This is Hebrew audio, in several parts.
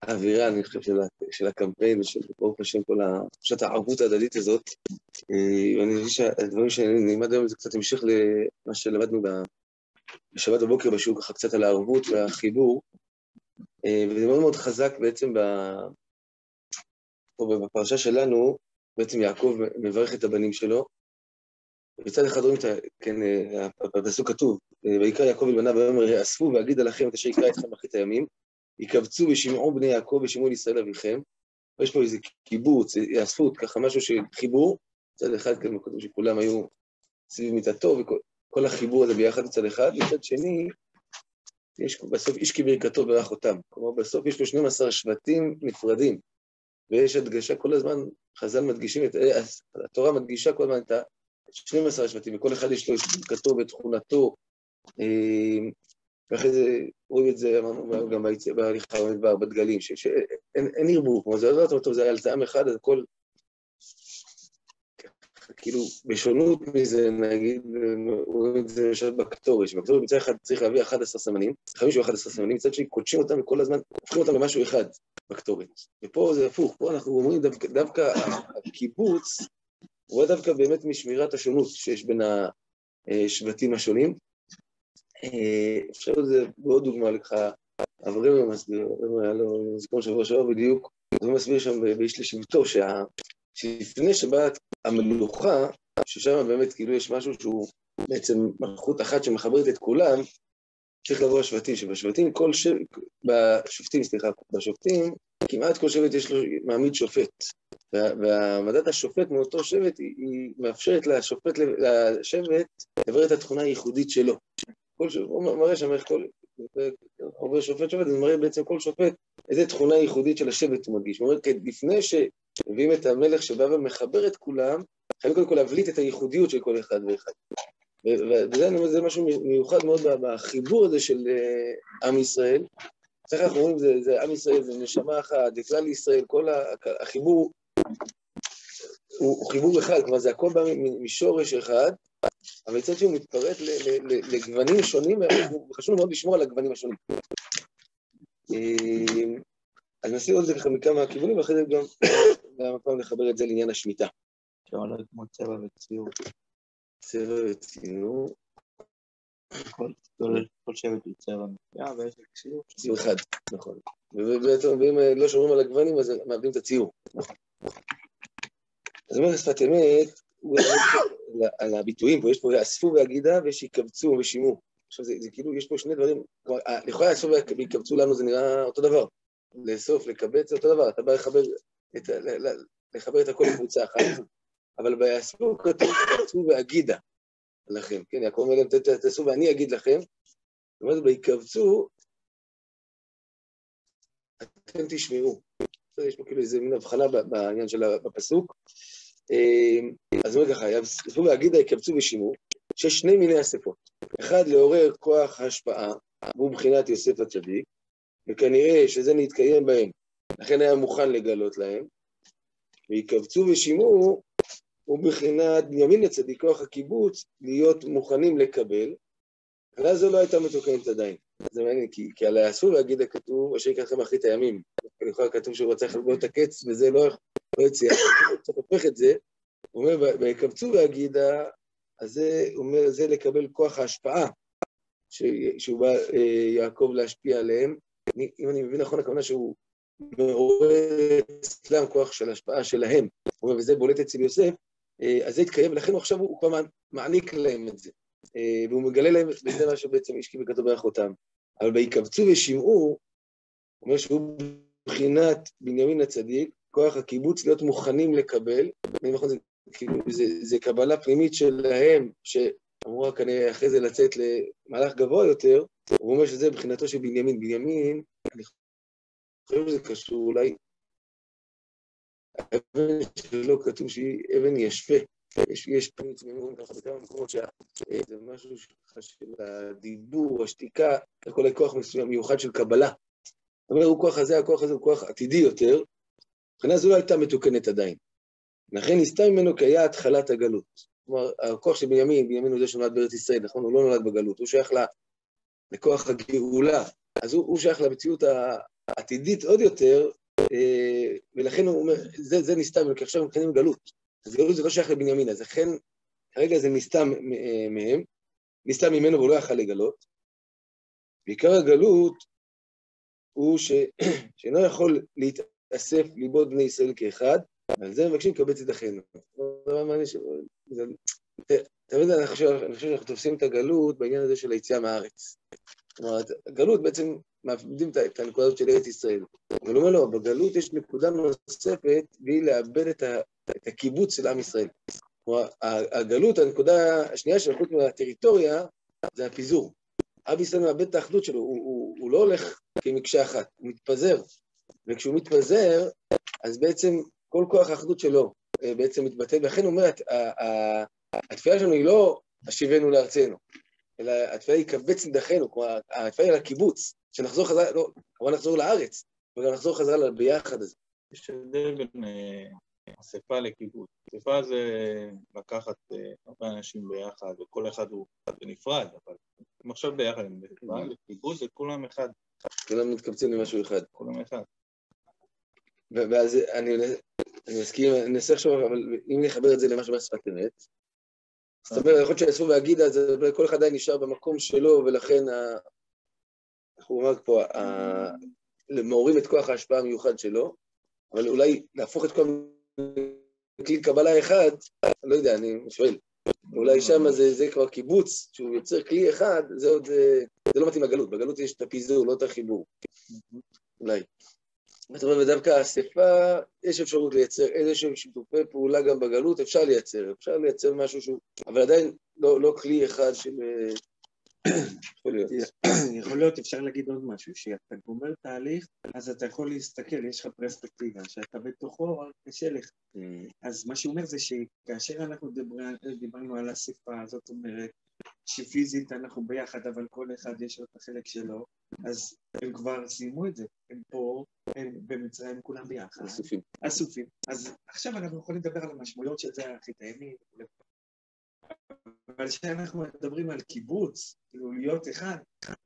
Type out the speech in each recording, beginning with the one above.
האווירה, אני חושב, של הקמפיין, ושל ברוך השם, כל תחושת הערבות ההדדית הזאת. ואני חושב שהדברים שנלמד היום זה קצת המשך למה שלמדנו בשבת בבוקר בשיעור, ככה קצת על הערבות והחיבור, וזה מאוד מאוד חזק בעצם פה בפרשה שלנו, בעצם יעקב מברך את הבנים שלו, ובצד אחד רואים, כן, בפסוק כתוב, ויקרא יעקב אל בניו ויאמר אספו ואגיד עליכם את אשר יקרא אתכם אחרית הימים, יקבצו ושמעו בני יעקב ושמעו לישראל אביכם, ויש פה איזה קיבוץ, יאספו, ככה משהו של חיבור, מצד אחד כן, כתוב שכולם היו סביב מיטתו, וכל החיבור הזה ביחד מצד אחד, מצד שני, בסוף איש כברכתו ברך אותם, כלומר בסוף יש פה 12 שבטים נפרדים, ויש הדגשה כל הזמן, חז"ל מדגישים, התורה מדגישה כל הזמן את 12 השבטים, וכל אחד יש לו את ברכתו ותכונתו, ואחרי זה רואים את זה, אמרנו גם בהליכה במדבר, בדגלים, שאין ערבוב, כמו זה לא טוב, זה היה על טעם אחד, אז הכל, כאילו, בשונות מזה, נגיד, רואים את זה למשל בקטורי, שבקטורי מצד אחד צריך להביא 11 סמנים, 11 סמנים, מצד שני קודשים אותם וכל הזמן הופכים אותם למשהו אחד בקטורית. ופה זה הפוך, פה אנחנו אומרים דווקא הקיבוץ, הוא רואה דווקא באמת משמירת השונות שיש בין השבטים השונים. אפשר לזה בעוד דוגמה לכך, אברהם מסביר, היה לו זיכרון שבוע שעבר בדיוק, הוא מסביר שם באיש לשבטו, שלפני שבאת המלוכה, ששם באמת כאילו יש משהו שהוא בעצם מלכות אחת שמחברת את כולם, צריך לבוא השבטים, שבשבטים בשופטים, כמעט כל שבט יש לו מעמיד שופט, והעמדת השופט מאותו שבט היא מאפשרת לשבט לברר את התכונה הייחודית שלו. הוא מראה שם איך עובר שופט, זה מראה בעצם כל שופט איזה תכונה ייחודית של השבט הוא מרגיש. הוא אומר, לפני שמביאים את המלך שבא ומחבר את כולם, חייבים קודם כל להבליט את הייחודיות של כל אחד ואחד. וזה משהו מיוחד מאוד בחיבור הזה של עם ישראל. צריך אנחנו אומרים, זה עם ישראל, זה נשמה אחת, זה כלל ישראל, כל החיבור הוא חיבור אחד, כלומר זה הכל בא משורש אחד, אבל מצד שהוא מתפרט לגוונים שונים, וחשוב מאוד לשמור על הגוונים השונים. אז נעשה עוד זה ככה מכמה כיוונים, ואחרי זה גם הפעם לחבר את זה לעניין השמיטה. שעולה כמו צבע וציור. צבע וציור. כל שבט הוא צבע מסוים, ויש ציור. ציור אחד, נכון. ואם לא שומרים על הגוונים, אז מאבדים את הציור. אז אומר שפת אמת, על הביטויים, פה יש פה אספו והגידה ושיקבצו ושימו. עכשיו זה כאילו, יש פה שני דברים, לכאורה אספו ויקבצו לנו זה נראה אותו דבר. לאסוף, לקבץ זה אותו דבר, אתה בא לחבר את הכל לקבוצה אחת, אבל באספו כתוב קבצו והגידה לכם, כן, יעקב אומר להם, תעשו ואני אגיד לכם, זאת אומרת, ויקבצו, אתם תשמעו. יש פה כאילו איזה מין הבחנה בעניין של הפסוק, אז אומר ככה, אספו והגידה יקבצו ושימו, שיש שני מיני אספות. אחד, לעורר כוח השפעה, והוא מבחינת יוסף הצדיק, וכנראה שזה נתקיים בהם, לכן היה מוכן לגלות להם, ויקבצו ושימו, ובחינת בנימין הצדיק, כוח הקיבוץ, להיות מוכנים לקבל, ואז זו לא הייתה מתוקנת עדיין. זה מעניין, כי על האספו והגידה כתוב, אשר יקרא לכם אחרית הימים, לכאורה כתוב שהוא רצה לחלבו את הקץ, וזה לא יציע, צריך להפך את זה, הוא אומר, ויקבצו והגידה, אז זה אומר, זה לקבל כוח ההשפעה, שהוא בא יעקב להשפיע עליהם, אם אני מבין נכון, הכוונה שהוא מעורר אצלם כוח של השפעה שלהם, הוא אומר, וזה בולט אצל יוסף, אז זה התקיים, ולכן עכשיו הוא כבר מעניק להם את זה, והוא מגלה להם, וזה מה שבעצם איש כברכתו ברך אותם, אבל ויקבצו ושמעו, הוא אומר שהוא מבחינת בנימין הצדיק, כוח הקיבוץ להיות מוכנים לקבל, זה קבלה פנימית שלהם, שאמרו כנראה אחרי זה לצאת למהלך גבוה יותר, הוא אומר שזה מבחינתו של בנימין. בנימין, אני חושב שזה קשור אולי, האבן שלו כתוב שהיא אבן ישפה, יש פנימית מימון ככה בכמה מקומות שזה משהו של הדיבור, השתיקה, כל הכוח מסוים מיוחד של קבלה. זאת אומרת, הכוח הזה הוא כוח עתידי יותר, מבחינה זו לא הייתה מתוקנת עדיין. לכן נסתה ממנו כי היה התחלת הגלות. כלומר, הכוח של בנימין הוא זה שנולד בארץ ישראל, נכון? הוא לא נולד בגלות, הוא שייך לכוח הגאולה. אז הוא שייך למציאות עתידית עוד יותר, ולכן הוא אומר, זה נסתם, כי עכשיו הם מכנים גלות. אז גלות זה לא שייך לבנימין, אז לכן, כרגע זה נסתם מהם, נסתם ממנו והוא לא יכל לגלות. בעיקר הגלות הוא שאינו יכול להתאסף ליבוד בני ישראל כאחד, ועל זה מבקשים לקבץ את אחינו. תמיד אני חושב שאנחנו תופסים את הגלות בעניין הזה של היציאה מהארץ. זאת אומרת, הגלות בעצם מאבדים את הנקודה הזאת של ארץ ישראל. אבל הוא אומר לו, בגלות יש נקודה נוספת, והיא לאבד את הקיבוץ של עם ישראל. כלומר, הגלות, הנקודה השנייה של חוץ מהטריטוריה, זה הפיזור. עם ישראל מאבד את האחדות שלו, הוא לא הולך כמקשה אחת, הוא מתפזר. וכשהוא מתפזר, אז בעצם כל כוח האחדות שלו בעצם מתבטל, ולכן הוא אומר, התפילה שלנו היא לא השיבנו לארצנו, אלא התפילה היא קבץ נדחנו, כלומר, התפילה היא לקיבוץ, שנחזור חזרה, לא, כמובן נחזור לארץ, וגם נחזור חזרה ביחד הזה. יש הבדל בין אספה לקיבוץ. אספה זה לקחת הרבה אנשים ביחד, וכל אחד הוא בנפרד, אבל הם עכשיו ביחד, לקיבוץ זה כולם אחד. כולם מתקבצים למשהו אחד. כולם אחד. ואז אני מסכים, אני אנסה עכשיו, אבל אם נחבר את זה למשהו מהשפת אמת, זאת אומרת, יכול להיות שיעשו והגיד, אז כל אחד עדיין נשאר במקום שלו, ולכן, אנחנו אומר פה, מעוררים את כוח ההשפעה המיוחד שלו, אבל אולי להפוך את כל כלי קבלה אחד, לא יודע, אני שואל, אולי שם זה כבר קיבוץ, שהוא יוצר כלי אחד, זה עוד, זה לא מתאים לגלות, בגלות יש את הפיזור, לא את החיבור, אולי. זאת אומרת, ודווקא האספה, יש אפשרות לייצר איזשהו שיתופי פעולה גם בגלות, אפשר לייצר משהו שהוא, אבל עדיין לא כלי אחד של... יכול להיות, אפשר להגיד עוד משהו, שאתה גומר תהליך, אז אתה יכול להסתכל, יש לך פרספקטיבה, שאתה בתוכו, קשה לך. אז מה שהוא אומר זה שכאשר אנחנו דיברנו על האספה, זאת אומרת, שפיזית אנחנו ביחד, אבל כל אחד יש לו את החלק שלו, אז הם כבר סיימו את זה, הם פה, הם במצרים כולם ביחד. אסופים. אז עכשיו אנחנו יכולים לדבר על המשמעויות של זה, החיתאנים, אבל כשאנחנו מדברים על קיבוץ, כאילו להיות אחד,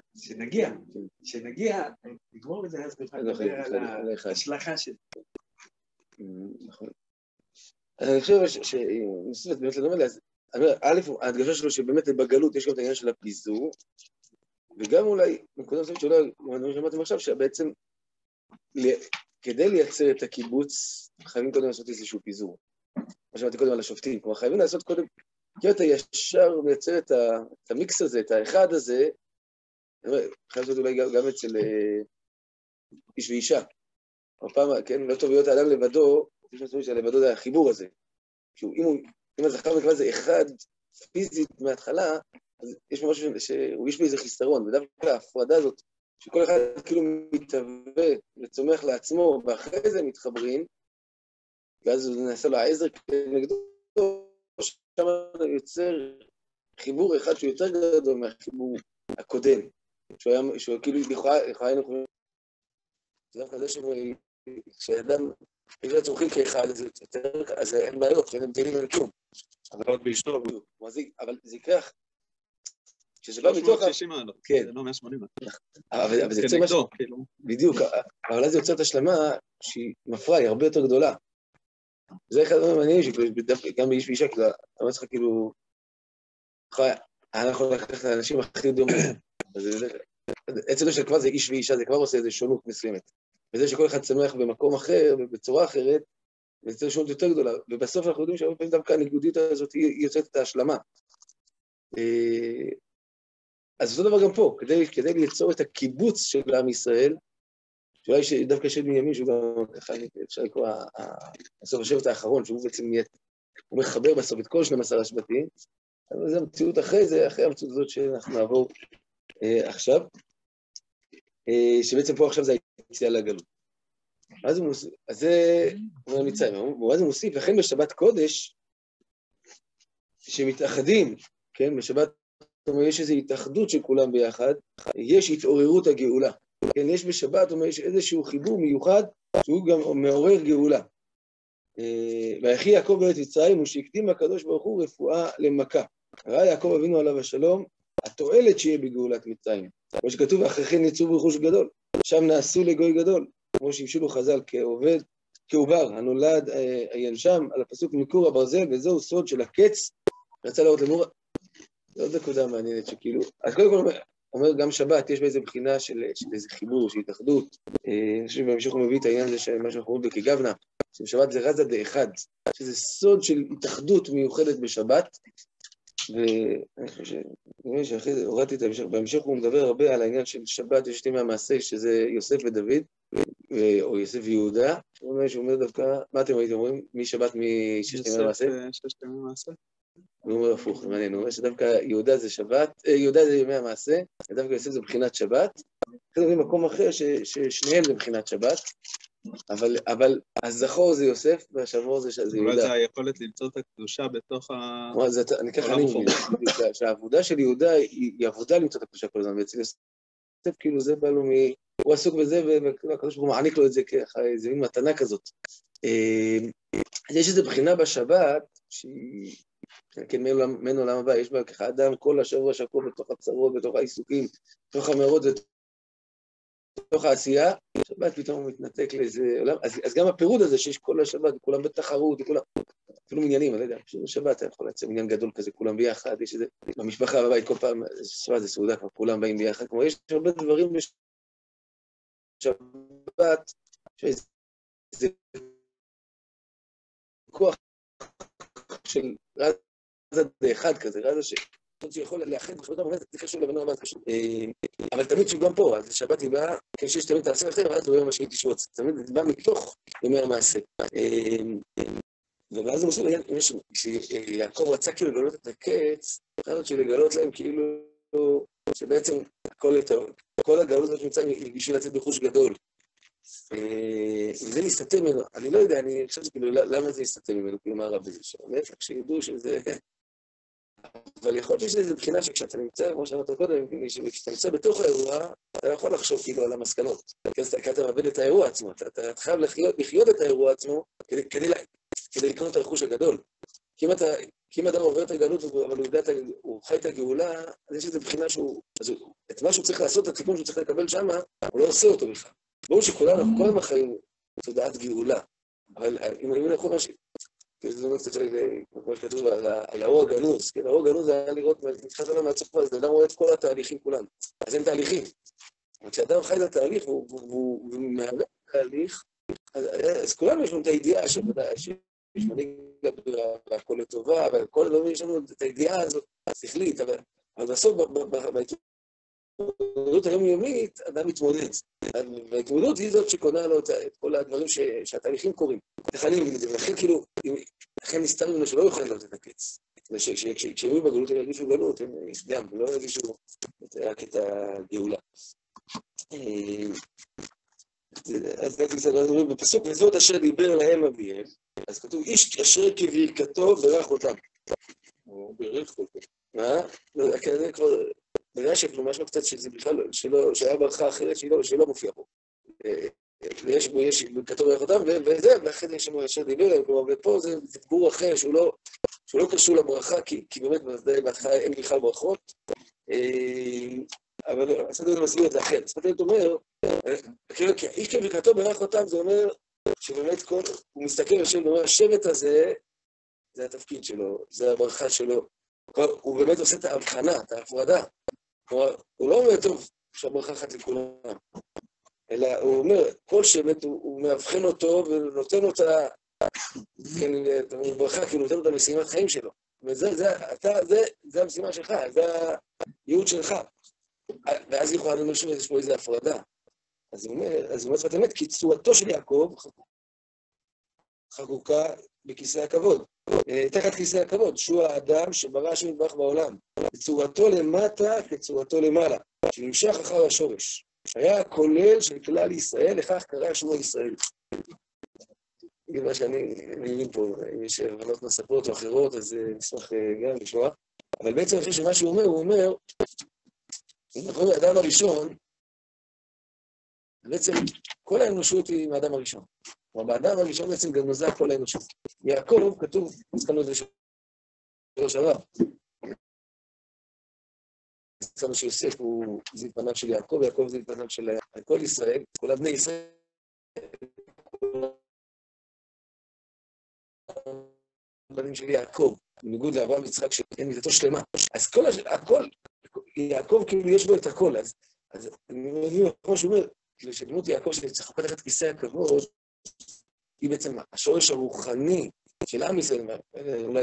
שנגיע, נגמור את זה, אז נדבר על ההשלכה של זה. נכון. אני חושב שניסית באמת לדבר על זה, א', ההדגשה שלו שבאמת בגלות יש גם את העניין של הפיזור, וגם אולי, נקודה נוספת שאולי, אני שמעתם עכשיו, שבעצם כדי לייצר את הקיבוץ, חייבים קודם לעשות איזשהו פיזור. מה שמעתי קודם על השופטים, כלומר חייבים לעשות קודם, כי אתה ישר מייצר את המיקס הזה, את האחד הזה, חייב לעשות אולי גם אצל איש ואישה. הפעם, כן, לא טוב להיות האדם לבדו, יש משהו שלבדו זה החיבור הזה. אם הזכר ונקבה זה אחד פיזית מההתחלה, אז יש משהו שהוא יש באיזה חיסרון, ודווקא ההפרדה הזאת, שכל אחד כאילו מתהווה וצומח לעצמו, ואחרי זה מתחברים, ואז הוא נעשה לו העזר כנגדו, שם יוצר חיבור אחד שהוא יותר גדול מהחיבור הקודם, שהוא כאילו יכולה היינו, זה דווקא זה שאדם, אם זה צורכים כאחד, אז אין בעיות, שאין הבדלים אין כלום. אבל עוד באשתו. אבל זה יקרח, שזה בא מתוך... 360 מעלות, זה לא 180 מעלות. אבל זה יוצר משהו, בדיוק, אבל אז זה יוצר את השלמה שהיא מפרה, היא הרבה יותר גדולה. זה אחד הדברים מעניינים, שגם באיש ואישה, כאילו, אני צריך כאילו... אנחנו לקחת את האנשים הכי דומים. עצם זה שכבר זה איש ואישה, זה כבר עושה איזו שונות מסוימת. וזה שכל אחד צמח במקום אחר, ובצורה אחרת, זה שונות יותר גדולה. ובסוף אנחנו יודעים שהרבה פעמים דווקא הניגודית הזאת היא יוצאת את ההשלמה. אז אותו דבר גם פה, כדי ליצור את הקיבוץ של עם ישראל, שאולי דווקא של בנימין, שהוא גם ככה, אפשר לקרוא, בסוף השבט האחרון, שהוא בעצם הוא מחבר בסוף את כל 12 השבטים, אבל זו המציאות אחרי זה, אחרי המציאות הזאת שאנחנו נעבור עכשיו, שבעצם פה עכשיו זה היציאה לגלות. אז זה אומר מצרים, ואז הוא מוסיף, לכן בשבת קודש, שמתאחדים, כן, בשבת יש איזו התאחדות של כולם ביחד, יש התעוררות הגאולה. כן, יש בשבת, יש איזשהו חיבור מיוחד, שהוא גם מעורר גאולה. ויחי יעקב בארץ מצרים, ושהקדים הקדוש ברוך הוא רפואה למכה. ראה יעקב אבינו עליו השלום, התועלת שיהיה בגאולת מצרים. כמו שכתוב, אחרי כן יצאו ברכוש גדול. שם נעשו לגוי גדול, כמו שהמשילו חז"ל כעובד, כעובר, הנולד עיין שם, על הפסוק מקור הברזל, וזהו סוד של הקץ, רצה להראות למורה. זו עוד נקודה מעניינת שכאילו, אז קודם כל אומר גם שבת, יש באיזה בחינה של איזה חיבור, של התאחדות. אני חושב שבהמשך הוא מביא את העניין הזה, מה שאנחנו רואים בכגבנה, ששבת זה רזה דאחד, שזה סוד של התאחדות מיוחדת בשבת, ואני חושב שאחרי זה הורדתי את ההמשך, בהמשך הוא מדבר הרבה על העניין של שבת, יש שתי מהמעשה, שזה יוסף ודוד, או יוסף ויהודה, הוא אומר דווקא, מה אתם הייתם אומרים? מי שבת מששת ימי המעשה? ששת ימי המעשה. הוא אומר הפוך, מעניין, הוא אומר שדווקא יהודה זה שבת, יהודה זה ימי המעשה, ודווקא יוסף זה בחינת שבת, אחרי זה במקום אחר ששניהם זה בחינת שבת, אבל הזכור זה יוסף, והשמור זה יהודה. אולי זה היכולת למצוא את הקדושה בתוך ה... אני ככה אני מבין, שהעבודה של יהודה היא עבודה למצוא את הקדושה כל הזמן, ואצל יוסף כאילו זה בא לו הוא עסוק בזה, והקדוש ברוך הוא מעניק לו את זה ככה, איזה מין מתנה כזאת. אז יש איזו בחינה בשבת, שהיא, כן, מן עולם הבא, יש בה ככה אדם כל השבוע שקוע בתוך הצרות, בתוך העיסוקים, בתוך המאורות, בתוך העשייה, שבת פתאום הוא מתנתק לאיזה עולם, אז גם הפירוד הזה שיש כל השבת, כולם בתחרות, כולם, אפילו מניינים, אני לא יודע, שבת אתה יכול לצאת מניין גדול כזה, כולם ביחד, יש איזה, במשפחה בבית כל פעם, שבת זה סעודה, כבר כולם באים ביחד, כמו יש הרבה דברים בשבת, שזה כוח של רזה דאחד כזה, רזה שיכול לאחד בחברות המובנת, זה קשור לבנו הבא, זה קשור. אבל תמיד שגם פה, אז שבת היא באה, כשיש תמיד תעשה אחר, ואז הוא יום השני תשבות, תמיד זה בא מתוך ימי המעשה. ואז הוא מסוים, שיעקב רצה כאילו לגלות את הקץ, אחרת שלגלות להם כאילו, שבעצם כל הגלות הזאת נמצא בשביל לצאת בחוש גדול. וזה להסתתם ממנו, אני לא יודע, אני חושב שכאילו, למה זה להסתתם ממנו, כאילו מה הרב בזה שאומר, כשידעו שזה... אבל יכול להיות שזה בחינה שכשאתה נמצא, כמו שאמרת קודם, כשאתה נמצא בתוך האירוע, אתה לא יכול לחשוב כאילו על המסקנות, כי אתה מאבד את האירוע עצמו, אתה חייב לחיות את האירוע עצמו כדי לקנות את הרכוש הגדול. כי אם אדם עובר את הגלות, אבל הוא חי את הגאולה, אז יש איזו בחינה את מה שהוא צריך לעשות, את התיקון שהוא צריך לקבל שם, הוא לא עושה אותו בכלל. ברור שכולנו, כל הזמן חיים תודעת גאולה, אבל אם אני יכול משהו, זה אומר קצת כמו שכתוב על האור הגנוז, כן, האור הגנוז היה לראות, מתחת עליו מהצוף הזה, אדם רואה את כל התהליכים כולם, אז אין תהליכים. אבל כשאדם חי את התהליך והוא מהווה את התהליך, אז כולנו יש לנו את הידיעה שיש מנהיג והכל לטובה, אבל כל הדברים יש לנו את הידיעה הזאת, שכלית, אבל בסוף בהתמודדות היומיומית, אדם מתמודד. וההתמודדות היא זאת שקונה לו את כל הדברים שהתהליכים קורים. ולכן כאילו, לכן נסתר ממנו שלא יוכל להיות את הקץ. כשהם יהיו בגלות הם ירגישו גלות, הם גם לא ירגישו רק את הגאולה. אז בפסוק, וזאת אשר דיבר להם אביהם, אז כתוב, איש אשר כברכתו ברך אותם. הוא ברך אותם. מה? זה כבר... נראה שכאילו משהו קצת שזה בכלל, שהיה ברכה אחרת שלא מופיע פה. יש כתוב ברך אותם, וזה, ואחרי זה יש לנו אשר דיבר להם, כלומר, ופה זה דיבור אחר שהוא לא קשור לברכה, כי באמת בהתחלה אין בכלל ברכות, אבל הסדר מסביר את זה אחר. הסדר אומר, איש כברכתו ברך אותם, זה אומר שבאמת הוא מסתכל ושם ואומר, השבט הזה, זה התפקיד שלו, זה הברכה שלו. הוא באמת עושה את ההבחנה, את ההפרדה. כלומר, הוא לא אומר, טוב, עכשיו ברכה אחת לכולם, אלא הוא אומר, כל שבט הוא מאבחן אותו ונותן לו את הברכה, כי הוא נותן לו את המשימת חיים שלו. וזה המשימה שלך, זה הייעוד שלך. ואז יכולה לנו שיש פה איזו הפרדה. אז הוא אומר, זאת אומרת, כי צורתו של יעקב חקוקה בכיסא הכבוד. תחת כיסא הכבוד, שהוא האדם שברא השם יתברך בעולם. בצורתו למטה כצורתו למעלה, שנמשך אחר השורש. היה הכולל של כלל ישראל, לכך קרא שמו ישראל. נגיד מה שאני מבין פה, אם יש הבנות נוספות או אחרות, אז נשמח גם לשמוע. אבל בעצם אני חושב שמה שהוא אומר, אנחנו האדם הראשון, בעצם כל האנושות היא מהאדם הראשון. כלומר, באדם הראשון בעצם גם נוזע כל האנושות. יעקב כתוב, הזכרנו את זה שלוש שעבר. סבא של יוסף הוא זיו בניו של יעקב, יעקב זיו בניו של כל ישראל, כל בני ישראל, בנים של יעקב, בניגוד לאברהם ויצחק שאין מידתו שלמה. אז הכל, יעקב כאילו יש בו את הכל, אז אני מבין, כמו שהוא אומר, כאילו שדמות יעקב שצריך לקחת את כיסא הכבוד, היא בעצם השורש הרוחני של עם ישראל, אולי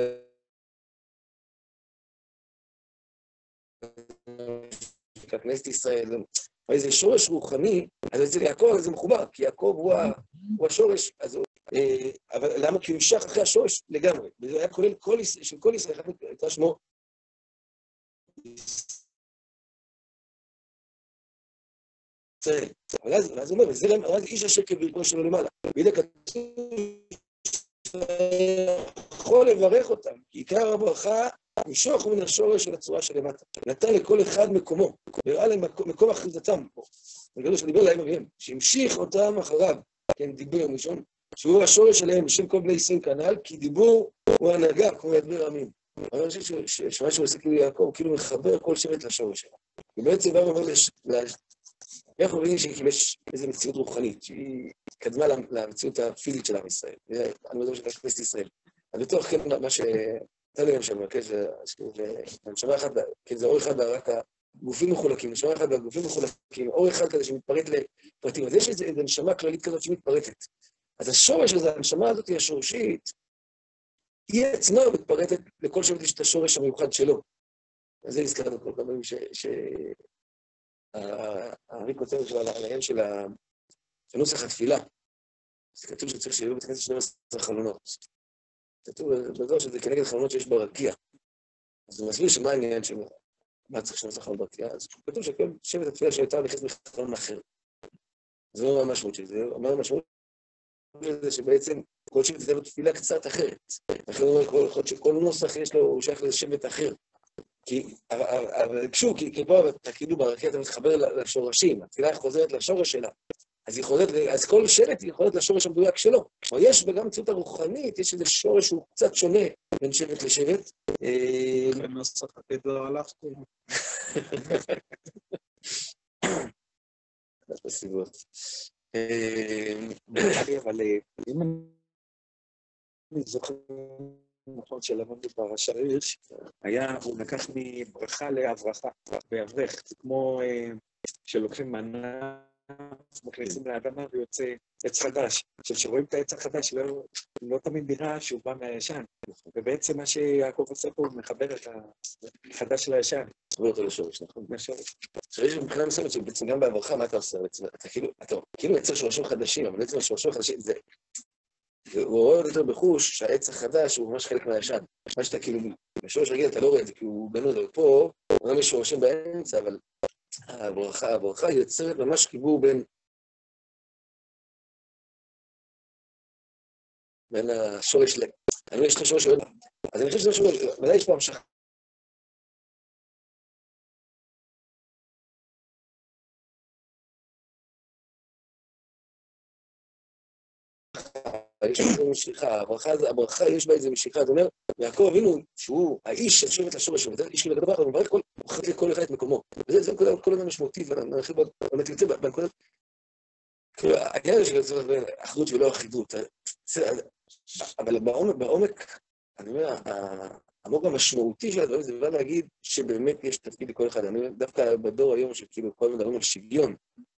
כנסת ישראל, אבל זה שורש רוחני, אז אצל יעקב זה מחובר, כי יעקב הוא השורש, אז אבל למה? כי הוא נמשך אחרי השורש לגמרי, וזה היה כולל של כל ישראל, הייתה שמו ישראל. אבל אז הוא אומר, וזה איש השקר וריבונו שלו למעלה. בידי כתוב יכול לברך אותם, כי עיקר הברכה משוך מן השורש של הצורה שלמטה. נתן לכל אחד מקומו, והראה להם מקום אחיזתם פה. הגדול שדיבר להם אביהם, שהמשיך אותם אחריו, כן, דיבר ראשון, שהוא השורש שלהם בשם כל בני ישראל כנ"ל, כי דיבור הוא הנהגה, כמו ידבר עמים. אבל אני חושב שמה שהוא עושה כאילו יעקב, הוא כאילו מחבר כל שבט לשורש שלו. ובעצם בא ואומר, אנחנו רואים שיש איזו מציאות רוחנית, שהיא קדמה למציאות הפיזית של עם ישראל. אני מדבר של כנסת ישראל. אז בתוך כן, מה שאתה להם שם, כן, נשמה אחת, כן, זה אור אחד רק הגופים מחולקים, נשמה אחת והגופים מחולקים, אור אחד כזה שמתפרט לפרטים. אז יש איזו נשמה כללית כזאת שמתפרטת. אז השורש הזה, הנשמה הזאת היא השורשית, היא עצמה מתפרטת לכל שבט יש את השורש המיוחד שלו. אז זה הזכרנו כל פעמים אני כותב על העניין של נוסח התפילה. זה כתוב שצריך שיהיו בתכנסת 12 חלונות. כתוב בזו שזה כנגד חלונות שיש ברקיע. אז הוא מסביר שמה העניין שלו, מה צריך 12 חלונות ברקיע? אז כתוב שכל שבט התפילה שהייתה נכנס מחלון אחר. זה לא המשמעות של זה, אומר המשמעות של זה שבעצם כל שבט זה תפילה קצת אחרת. לכן הוא אומר שכל נוסח יש לו, הוא שייך לשבט אחר. אבל שוב, כי פה אתה כאילו ברקיע אתה מתחבר לשורשים, התפילה חוזרת לשורש שלה. אז כל שבט היא יכולת לשורש המדויק שלו. או יש בגם מציאות הרוחנית, יש איזה שורש שהוא קצת שונה בין שבט לשבט. בנוסח הכדור הלכתי. בסיבות. אבל אם אני זוכר נכון שלמדנו בפרשה הירש, הוא לקח מברכה להברכה, בהברך, זה כמו שלוקחים מנה, מכניסים לאדמה ויוצא עץ חדש. עכשיו, שרואים את העץ החדש, לא תמיד נראה שהוא בא מהישן, ובעצם מה שיעקב עושה פה, הוא מחבר את החדש לישן. מחבר אותו לשורש, נכון? לשורש. עכשיו, יש מבחינה מסוימת שבעצם גם בהברכה, מה אתה עושה? אתה כאילו יצר שורשים חדשים, אבל בעצם השורשים החדשים זה... הוא רואה עוד יותר בחוש שהעץ החדש הוא ממש חלק מהישן. מה שאתה כאילו, בשורש רגיל אתה לא רואה את זה, כי הוא בנוד, אבל פה, אומנם יש שורשים באמצע, אבל הברכה יוצרת ממש חיבור בין השורש ל... אני אומר, יש לך שורש... אז אני חושב שזה שורש... ודאי יש פה המשך. יש בה איזו משיכה, הברכה יש בה איזו משיכה, זאת אומרת, יעקב אבינו, שהוא האיש של שבט לשורש שלו, וזה איש כאילו הגדול, הוא מברך לכל אחד את מקומו. וזה כל הזמן משמעותי, ואני חושב באמת יוצא בנקודת... כאילו, העניין הזה של אחדות ולא אחידות, אבל בעומק, אני אומר, העמוק המשמעותי של הדברים, זה בא להגיד שבאמת יש תפקיד לכל אחד. אני אומר, דווקא בדור היום שכאילו כל מדברים על שוויון,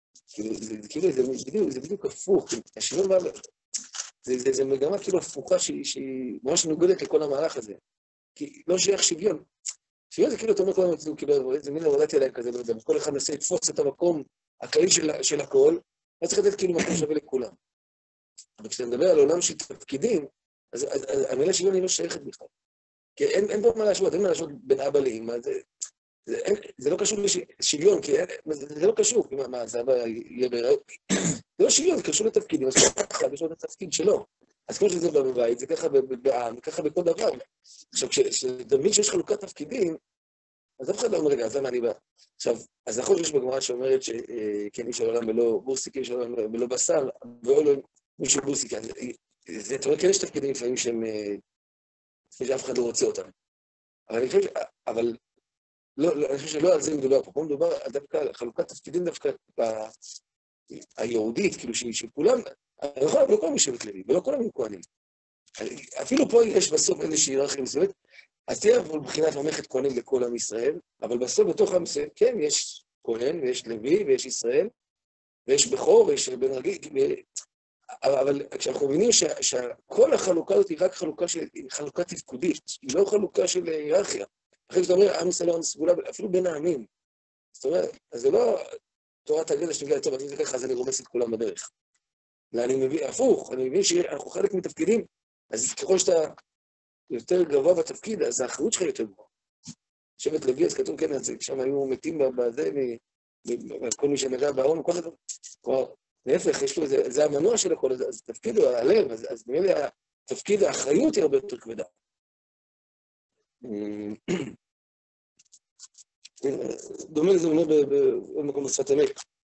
זה בדיוק הפוך, השוויון בא... זה מגמה כאילו הפוכה שהיא ממש נוגדת לכל המהלך הזה. כי לא שייך שוויון. שוויון זה כאילו, אתה אומר כל הזמן, כאילו, איזה מין עבודתי עליהם כזה, כל אחד נסה לתפוס את המקום הכללי של הכל, אז צריך לתת כאילו מקום שווה לכולם. אבל כשאתה מדבר על עולם של תפקידים, אז המילה שוויון היא לא שייכת בכלל. כי אין פה מה להשוות, אין מה להשוות בין אבא לאמא, זה לא קשור לשוויון, כי זה לא קשור, מה, זה אבא יהיה בהיריון. זה לא שוויון, זה קשור לתפקידים, אז כל אחד יש לו את התפקיד שלו. אז כמו שזה בא בבית, זה ככה בעם, ככה בכל דבר. עכשיו, כשאתה מבין שיש חלוקת תפקידים, אז אף אחד לא אומר, רגע, אז למה אני בא? עכשיו, אז נכון שיש בגמרא שאומרת שכן, איש העולם בלא בורסיק, איש העולם בלא בשר, ואולו מישהו בורסיק. זאת אומרת, כן יש תפקידים לפעמים שאף אחד לא רוצה אותם. אבל אני חושב, אבל אני חושב שלא על זה מדובר פה, פה מדובר דווקא על חלוקת תפקידים דווקא היהודית, כאילו שכולם, לא כולם משבט לוי, ולא כולם הם כהנים. אפילו פה יש בסוף איזושהי היררכיה מסוימת, אז תהיה מבחינת ממלכת כהנים לכל עם ישראל, אבל בסוף בתוך עם ישראל, כן, יש כהן ויש לוי ויש ישראל, ויש בכור ויש בן רגיל, אבל כשאנחנו מבינים שכל החלוקה הזאת היא רק חלוקה תפקודית, היא לא חלוקה של היררכיה. אחרי שאתה אומר, עם ישראל לא סגולה, אפילו בין העמים. זאת אומרת, אז זה לא תורת הגזע שמגיעה לטוב, אני זה ככה, אז אני רומס את כולם בדרך. אני מבין, הפוך, אני מבין שאנחנו חלק מתפקידים, אז ככל שאתה יותר גבוה בתפקיד, אז האחריות שלך יותר גבוהה. שבט לוי, אז כתוב, כן, אז שם היו מתים בזה, כל מי שנגע בארון, כל זה, כבר, להפך, יש לו, זה המנוע של הכל, אז תפקיד הוא הלב, אז באמת תפקיד האחריות היא הרבה יותר כבדה. דומה לזה אומר בעוד מקום בשפת אמת.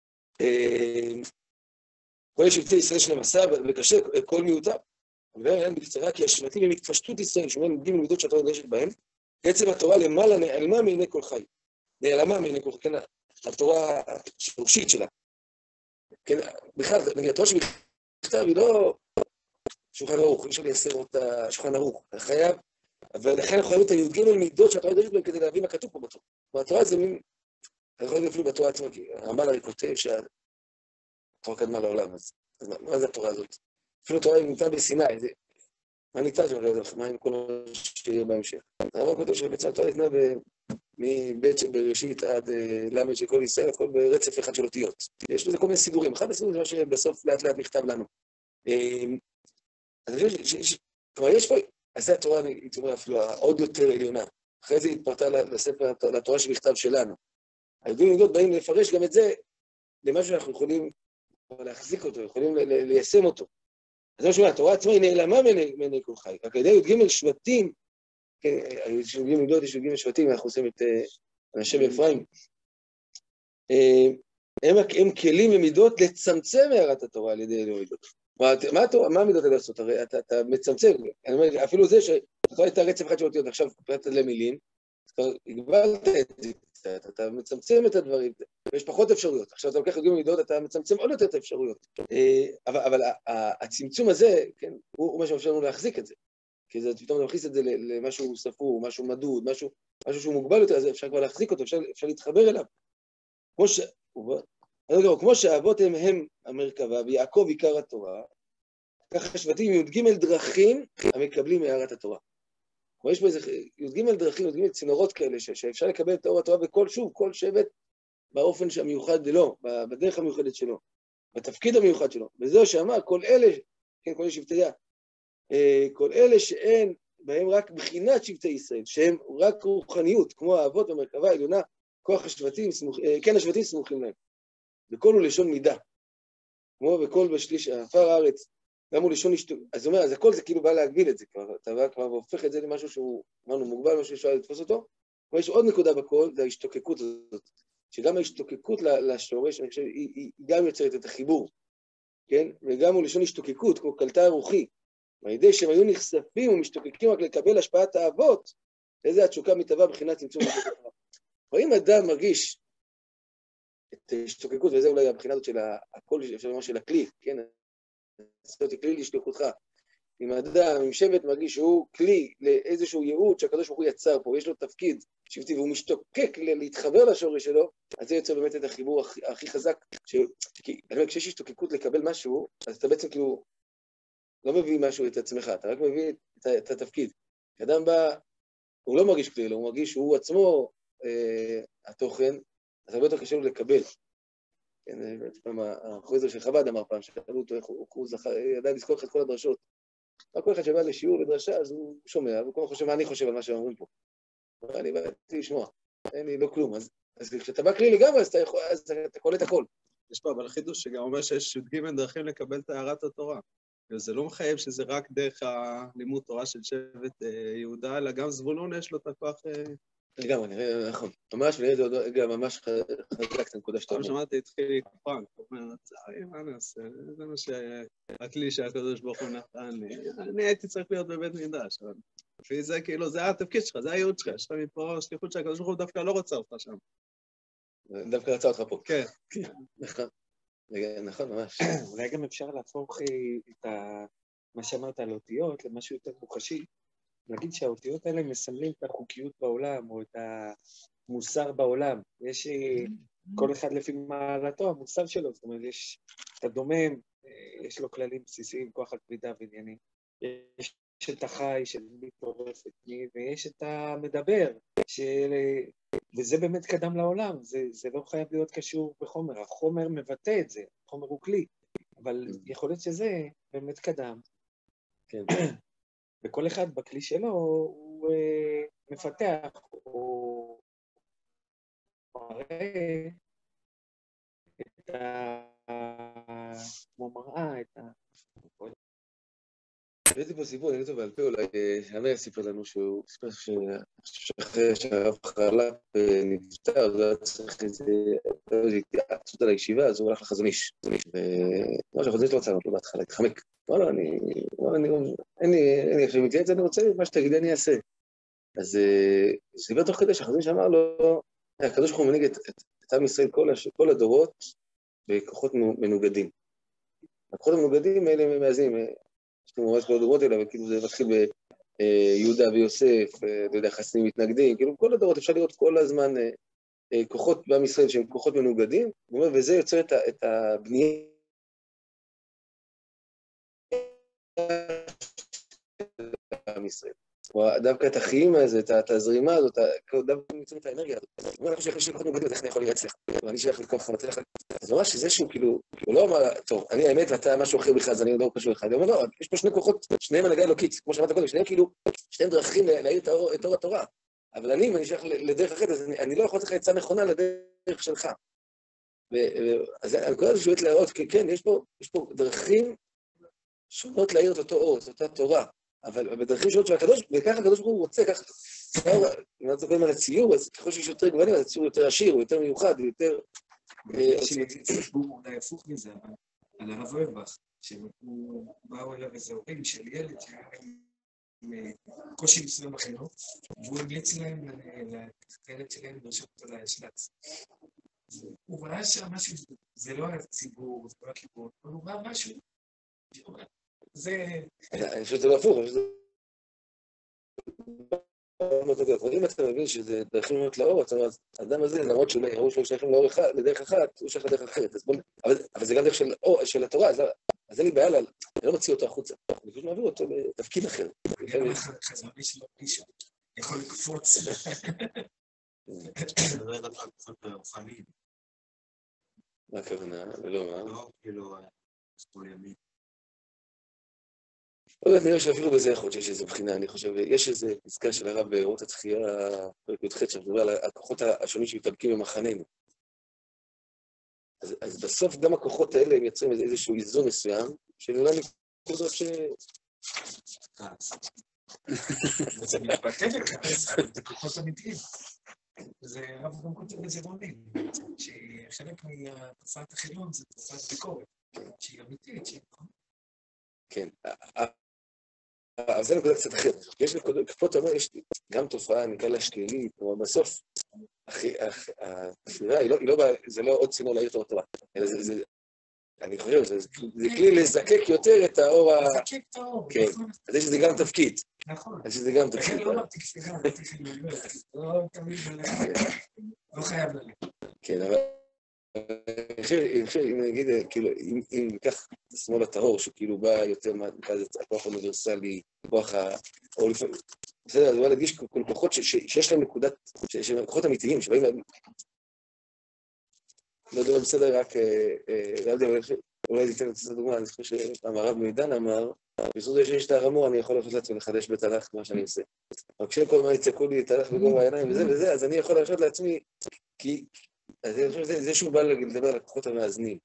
כל שבטי ישראל של המסע וקשה, כל מיעוטם. ואין בקצרה, כי השבטים הם התפשטות ישראל, שומעים עומדים במידות שהתורה נדרשת בהם, בעצם התורה למעלה נעלמה מעיני כל חי. נעלמה מעיני כל חי, כן, התורה השורשית שלה. כן, בכלל, נגיד, התורה שבכתב היא לא שולחן ערוך, יש לי לייסר אותה שולחן ערוך, אתה חייב, ולכן אנחנו חייבים את הי"ג מידות שהתורה נדרשת בהם כדי להבין מה כתוב פה בתורה. והתורה זה מין, אתה יכול להגיד אפילו בתורה עצמה, כי הרמב"ן הרי כותב שהתורה קדמה לעולם, אז מה זה התורה הזאת? אפילו התורה היא ניתנה בסיני, מה ניתן שם? מה עם כל מה שיהיה בהמשך? הרמב"ן כותב שבעצם התורה ניתנה מבית בראשית עד למד של כל ישראל, הכל ברצף אחד של אותיות. יש לזה כל מיני סידורים. אחד הסידורים זה מה שבסוף לאט לאט נכתב לנו. אז אני חושב כבר יש פה, אז זה התורה, היא תאמר אפילו עוד יותר עליונה. אחרי זה היא התפרטה לספר, לתורה שנכתב שלנו. היהודים היהודות באים לפרש גם את זה למשהו שאנחנו יכולים להחזיק אותו, יכולים ליישם אותו. אז זה משהו, התורה עצמה היא נעלמה מעיני כל חי. רק על ידי י"ג שבטים, יש י"ג מידות, יש י"ג שבטים, אנחנו עושים את אנשי באפרים. הם כלים ומידות לצמצם הערת התורה על ידי אלוהי מידות. מה המידות האלה לעשות? הרי אתה מצמצם, אני אומר, אפילו זה שהתורה הייתה רצף אחד של אותיות, עכשיו קפלת למילים, הגבלת את זה קצת, אתה מצמצם את הדברים, ויש פחות אפשרויות. עכשיו אתה לוקח י"ג מידות, אתה מצמצם עוד יותר את האפשרויות. אבל הצמצום הזה, כן, הוא מה שמאפשר לנו להחזיק את זה. כי זה פתאום להכניס את זה למשהו ספור, משהו מדוד, משהו שהוא מוגבל יותר, אז אפשר כבר להחזיק אותו, אפשר להתחבר אליו. כמו שהאבות הם המרכבה, ויעקב עיקר התורה, ככה שבטים י"ג דרכים המקבלים מהערת התורה. כלומר, יש פה איזה י"ג דרכים, י"ג צינורות כאלה, שאפשר לקבל את האור התורה בכל, שוב, כל שבט באופן המיוחד לו, בדרך המיוחדת שלו, בתפקיד המיוחד שלו. וזהו שאמר, כל אלה, כן, כל אלה שבטיה, כל אלה שאין בהם רק בחינת שבטי ישראל, שהם רק רוחניות, כמו האבות במרכבה העליונה, כוח השבטים, כן, השבטים סמוכים להם. וכל הוא לשון מידה. כמו וכל בשליש, עפר הארץ, גם הוא לשון אז זאת אומרת, אז הכל זה כאילו בא להגביל את זה, אתה בא כבר והופך את זה למשהו שהוא, אמרנו, מוגבל, משהו שאפשר לתפוס אותו, אבל יש עוד נקודה בכל, זה ההשתוקקות הזאת, שגם ההשתוקקות לשורש, אני חושב, היא גם יוצרת את החיבור, כן? וגם הוא לשון השתוקקות, כמו קלטה רוחי, על ידי שהם היו נחשפים ומשתוקקים רק לקבל השפעת האבות, איזה התשוקה מתהווה בחינת צמצום התורה. אבל אם אדם מרגיש את השתוקקות, וזה אולי הבחינה הזאת של הכל, אפשר לומר של הכלי, כן? לעשות כלי להשתוקקותך. אם אדם, אם שבט מרגיש שהוא כלי לאיזשהו ייעוד שהקדוש ברוך הוא יצר פה, ויש לו תפקיד שבטי, והוא משתוקק להתחבר לשורש שלו, אז זה יוצר באמת את החיבור הכי חזק, כי כשיש השתוקקות לקבל משהו, אז אתה בעצם כאילו לא מביא משהו את עצמך, אתה רק מביא את התפקיד. אדם בא, הוא לא מרגיש כלי, הוא מרגיש שהוא עצמו התוכן, אז הרבה יותר קשה לו לקבל. החוזר של חב"ד אמר פעם, שאלו אותו איך הוא ידע לזכור את כל הדרשות. כל אחד שבא לשיעור לדרשה, אז הוא שומע, והוא כמו חושב מה אני חושב על מה שאומרים פה. אני באתי לשמוע, אין לי לא כלום. אז כשאתה בא כלי לגמרי, אז אתה קולט הכל. יש פה אבל חידוש שגם אומר שיש י"ג דרכים לקבל את הערת התורה. וזה לא מחייב שזה רק דרך הלימוד תורה של שבט יהודה, אלא גם זבולון יש לו את הכוח... לגמרי, נראה, נכון. ממש, ונראה את זה גם ממש חזק, את הנקודה שאתה אומר. שמעתי את חילי פרנק, הוא אומר, מה נעשה? זה מה שהכלי שהקדוש ברוך הוא נתן לי. אני הייתי צריך להיות בבית מקדש, אבל לפי זה כאילו, זה התפקיד שלך, זה הייעוד שלך, יש לך מפה שליחות שהקדוש ברוך הוא דווקא לא רוצה אותך שם. דווקא רצה אותך פה. כן. נכון. נכון, ממש. אולי גם אפשר להפוך את מה שאמרת על אותיות למשהו יותר מוחשי. נגיד שהאותיות האלה מסמלים את החוקיות בעולם, או את המוסר בעולם. יש כל אחד לפי מעלתו, המוסר שלו, זאת אומרת, יש את הדומם, יש לו כללים בסיסיים, כוח הכבידה ועניינים. יש את החי של מי טורף את מי, ויש את המדבר, וזה באמת קדם לעולם, זה לא חייב להיות קשור בחומר, החומר מבטא את זה, החומר הוא כלי, אבל יכול להיות שזה באמת קדם. כן. וכל אחד בכלי שלו הוא מפתח, הוא מראה את כמו מראה, את הבאתי פה סיפור, אני אותו בעל פה, אולי אמר סיפר לנו שהוא סיפר שאחרי שהרב חלק נפטר, הוא היה צריך איזה התייעצות על הישיבה, אז הוא הלך לחזון איש. ומה שהחזון איש לא רצה לו בהתחלה, התחמק. אמר לו, אני עכשיו מתייעץ, אני רוצה, מה שתגידי אני אעשה. אז סיפר תוך כדי שהחזון איש אמר לו, הקדוש ברוך הוא מנהיג את עם ישראל כל הדורות בכוחות מנוגדים. הכוחות המנוגדים האלה הם מאזנים, יש לנו ממש כל הדורות האלה, אבל כאילו זה מתחיל ביהודה ויוסף, לא יודע, חסנים מתנגדים, כאילו כל הדורות אפשר לראות כל הזמן כוחות בעם ישראל שהם כוחות מנוגדים, וזה יוצר את הבנייה בעם ישראל. דווקא את החיים הזה, את הזרימה הזאת, דווקא מצאים את האנרגיה הזאת. הוא אומר, שיש לי כוחות מנוגדים, איך אני יכול להצליח? ואני שייך לכוח מצליח. אז ממש זה שהוא כאילו, הוא לא אמר, טוב, אני האמת ואתה משהו אחר בכלל, אז אני לא קשור אחד. הוא אומר, לא, יש פה שני כוחות, שניהם הנהגה אלוקית, כמו שאמרת קודם, שניהם דרכים להאיר את אור התורה. אבל אני שייך לדרך אחרת, אז אני לא יכול לתת לך עצה נכונה לדרך שלך. אז הנקודה הזו שואלת להראות, כן, יש פה דרכים שונות להאיר את אותו אור, את אותה תורה. אבל בדרכים שונות של הקדוש, וככה הקדוש ברוך הוא רוצה, ככה, אם אתה קוראים על הציור, אז ככל שיש יותר גוונים, אז הציור יותר עשיר, הוא יותר מיוחד, הוא יותר... סיפור אולי הפוך מזה, על הרב אוירבך, שהוא באו אליו איזה הורים של ילד שהיה עם קושי מסוים בחינוך, והוא המליץ להם לילד שלהם לרשום אותו להשלץ. הוא ראה שמשהו, זה לא הציבור, זה לא הכיוון, אבל הוא ראה משהו, זה... אני חושב שזה לא הפוך, אם אתה מבין שזה דרכים להיות לאור, זאת אומרת, האדם הזה, למרות שאולי יראו שלו שייכים לאור אחד, לדרך אחת, הוא שייך לדרך אחרת, אבל זה גם דרך של התורה, אז אין לי בעיה, אני לא מוציא אותו החוצה, אני פשוט מעביר אותו לתפקיד אחר. חזרני שלא מישהו יכול לקפוץ. זה לא ידע לך קצת רוחני. מה הכוונה? ולא מה? לא, כאילו, ספול ימין. לא יודעת, נראה שאפילו בזה יכול להיות שיש איזו בחינה, אני חושב, יש איזו פסקה של הרב באורות התחייה, פרק י"ח, שמדבר על הכוחות השונים שמתאבקים במחננו. אז בסוף גם הכוחות האלה הם יוצרים איזשהו איזון מסוים, שנראה לי נקודות ש... זה מתבטא בכעס, זה כוחות אמיתיים. זה הרב גם כותב בזה רונים, שחלק מתופעת החילון זה תופעת ביקורת, שהיא אמיתית, שהיא... כן. אבל זה נקודה קצת אחרת. יש נקודות, פה אתה אומר, יש גם תופעה, נקרא לה שלילית, כלומר בסוף, התפירה זה לא עוד צינור להעיר את התורה, אלא זה, אני חושב, זה כלי לזקק יותר את האור ה... לזקק את האור, כן, אז יש לזה גם תפקיד. נכון. אז יש לזה גם תפקיד. לכן לא אמרתי כפירה, אמרתי חילון, לא תמיד לא חייב ללכת. כן, אבל... אני חושב, אם נגיד, כאילו, אם ניקח את השמאל הטהור, שכאילו בא יותר מהכוח האוניברסלי, כוח ה... או לפעמים, בסדר, אז בוא להדגיש כל כוחות שיש להם נקודת, שהם כוחות אמיתיים, שבאים... לא יודע, בסדר, רק... אולי ניתן את הדוגמה, אני חושב שפעם הרב מידן אמר, בסוד שיש את הרמור, אני יכול להרשות לעצמי לחדש בתהלך כמו שאני עושה. אבל כשכל מה יצעקו לי, תהלך בגובה העיניים וזה, אז אני יכול להרשות לעצמי, כי... אז אני חושב שזה שהוא בא לדבר על הכוחות המאזנים.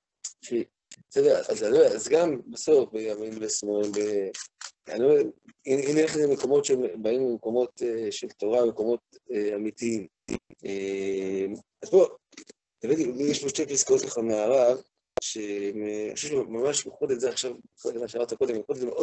אז גם בסוף, בימין ושמאל, אני אומר, הנה איך זה מקומות שבאים ממקומות של תורה, מקומות אמיתיים. אז פה, יש פה שתי פסקאות לך מהרב, שאני חושב שממש בכל את זה עכשיו, כל מה שאמרת קודם, זה מאוד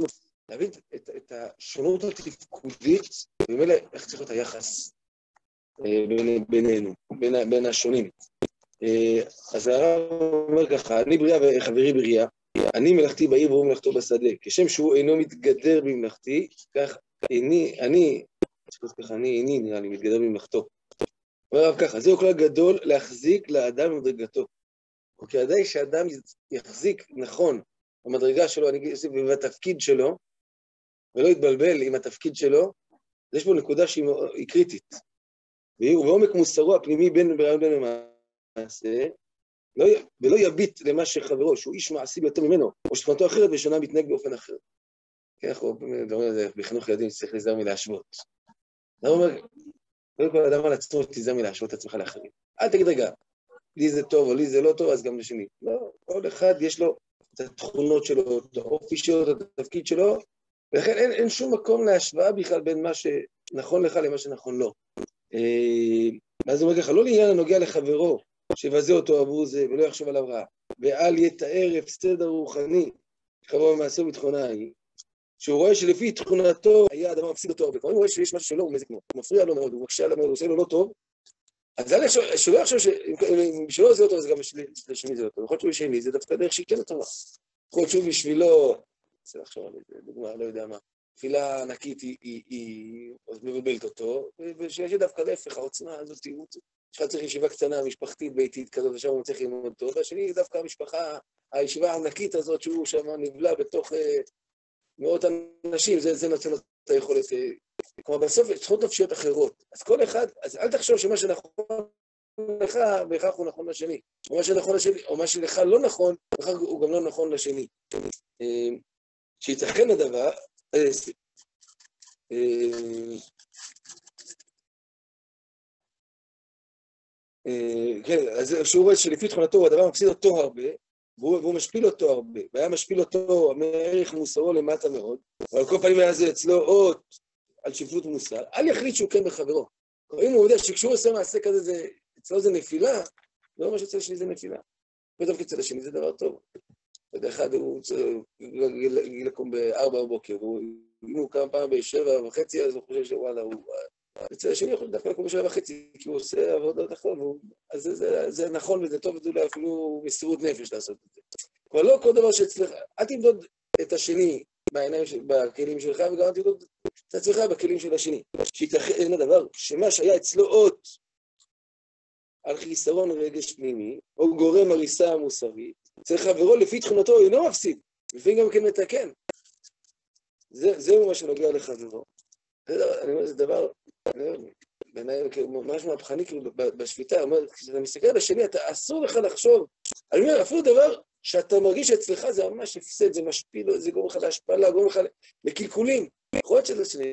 להבין את השונות התפקודית, ומילא איך צריך להיות היחס בינינו, בין השונים. אז הרב אומר ככה, אני בריאה וחברי בריאה, אני מלאכתי בעיר והוא מלאכתו בשדה. כשם שהוא אינו מתגדר במלאכתי, כך אני נראה לי מתגדר במלאכתו. אומר הרב ככה, זהו כלל גדול להחזיק לאדם במדרגתו. וכדי שאדם יחזיק נכון במדרגה שלו, אני אוסיף בתפקיד שלו, ולא יתבלבל עם התפקיד שלו, יש פה נקודה שהיא קריטית. ובעומק מוסרו הפנימי בין למעשה, ולא יביט למה שחברו, שהוא איש מעשי ביותר ממנו, או שתכונתו אחרת ושונה מתנהג באופן אחר. כן, אנחנו מדברים על זה בחינוך ילדים שצריך להיזהר מלהשוות. אני אומר, קודם כל אדם על עצמו תיזהר מלהשוות את עצמך לאחרים. אל תגיד רגע, לי זה טוב או לי זה לא טוב, אז גם לשני. לא, כל אחד יש לו את התכונות שלו, את האופי שלו, את התפקיד שלו, ולכן אין שום מקום להשוואה בכלל בין מה שנכון לך למה שנכון לו. אז הוא אומר ככה, לא לעניין הנוגע לחברו, שבזה אותו עבור זה ולא יחשוב עליו רע, ואל יתאר הפסד הרוחני, חברו במעשה ובתכונה היא, שהוא רואה שלפי תכונתו היה הדבר מפסיד אותו הרבה. כלומר, הוא רואה שיש משהו שלא, הוא מזיק מאוד, הוא מפריע לו מאוד, הוא מקשה לו מאוד, הוא עושה לו לא טוב, אז שלא יחשוב שבשבילו זה לא טוב, אז גם לשני זה לא טוב. יכול להיות שהוא שני, זה דווקא דרך שהיא כן טובה. יכול להיות שהוא בשבילו, צריך לחשוב על זה, דוגמה, לא יודע מה, תפילה ענקית היא מבלבלת אותו, ושיש דווקא להפך, העוצמה הזאת, שלך צריך ישיבה קטנה, משפחתית, ביתית כזאת, ושם הוא צריך ללמוד טוב, והשני דווקא המשפחה, הישיבה הענקית הזאת, שהוא שם נבלע בתוך מאות אנשים, זה נותן לו את היכולת, כלומר בסוף יש זכות נפשיות אחרות, אז כל אחד, אז אל תחשוב שמה שנכון לך, בהכרח הוא נכון לשני, או מה שנכון לשני, או מה שלך לא נכון, בהכרח הוא גם לא נכון לשני. שיתכן הדבר, כן, אז שהוא רואה שלפי תכונתו, הדבר מפסיד אותו הרבה, והוא משפיל אותו הרבה, והיה משפיל אותו מערך מוסרו למטה מאוד, אבל כל פעמים היה זה אצלו אות על שפלות מוסר, אל יחליט שהוא כן בחברו. אם הוא יודע שכשהוא עושה מעשה כזה, אצלו זה נפילה, לא אומר שאצל השני זה נפילה. ודווקא אצל השני זה דבר טוב. בדרך אחד הוא גיל לקום ב-4 בבוקר, אם הוא קם פעם ב-7:30, אז הוא חושב שוואלה, אצל השני יכול דווקא לקום ב-7:30, כי הוא עושה עבודות אחרות, אז זה נכון וזה טוב, וזה אולי אפילו מסירות נפש לעשות את זה. אבל לא כל דבר שאצלך, אל תמדוד את השני בכלים שלך, וגם אל תמדוד את עצמך בכלים של השני. שיתכן הדבר, שמה שהיה אצלו אות על חיסרון רגש פנימי, או גורם הריסה מוסרית, אצל חברו לפי תכונתו אינו מפסיד, לפעמים גם כן מתקן. זהו מה שנוגע לחברו. אני אומר, זה דבר, בעיניי, ממש מהפכני, כאילו, בשפיטה, כשאתה מסתכל על השני, אסור לך לחשוב, אני אומר, אפילו דבר שאתה מרגיש שאצלך זה ממש הפסד, זה משפיל, זה גורם לך להשפלה, גורם לך לקלקולים. יכול להיות שזה שני.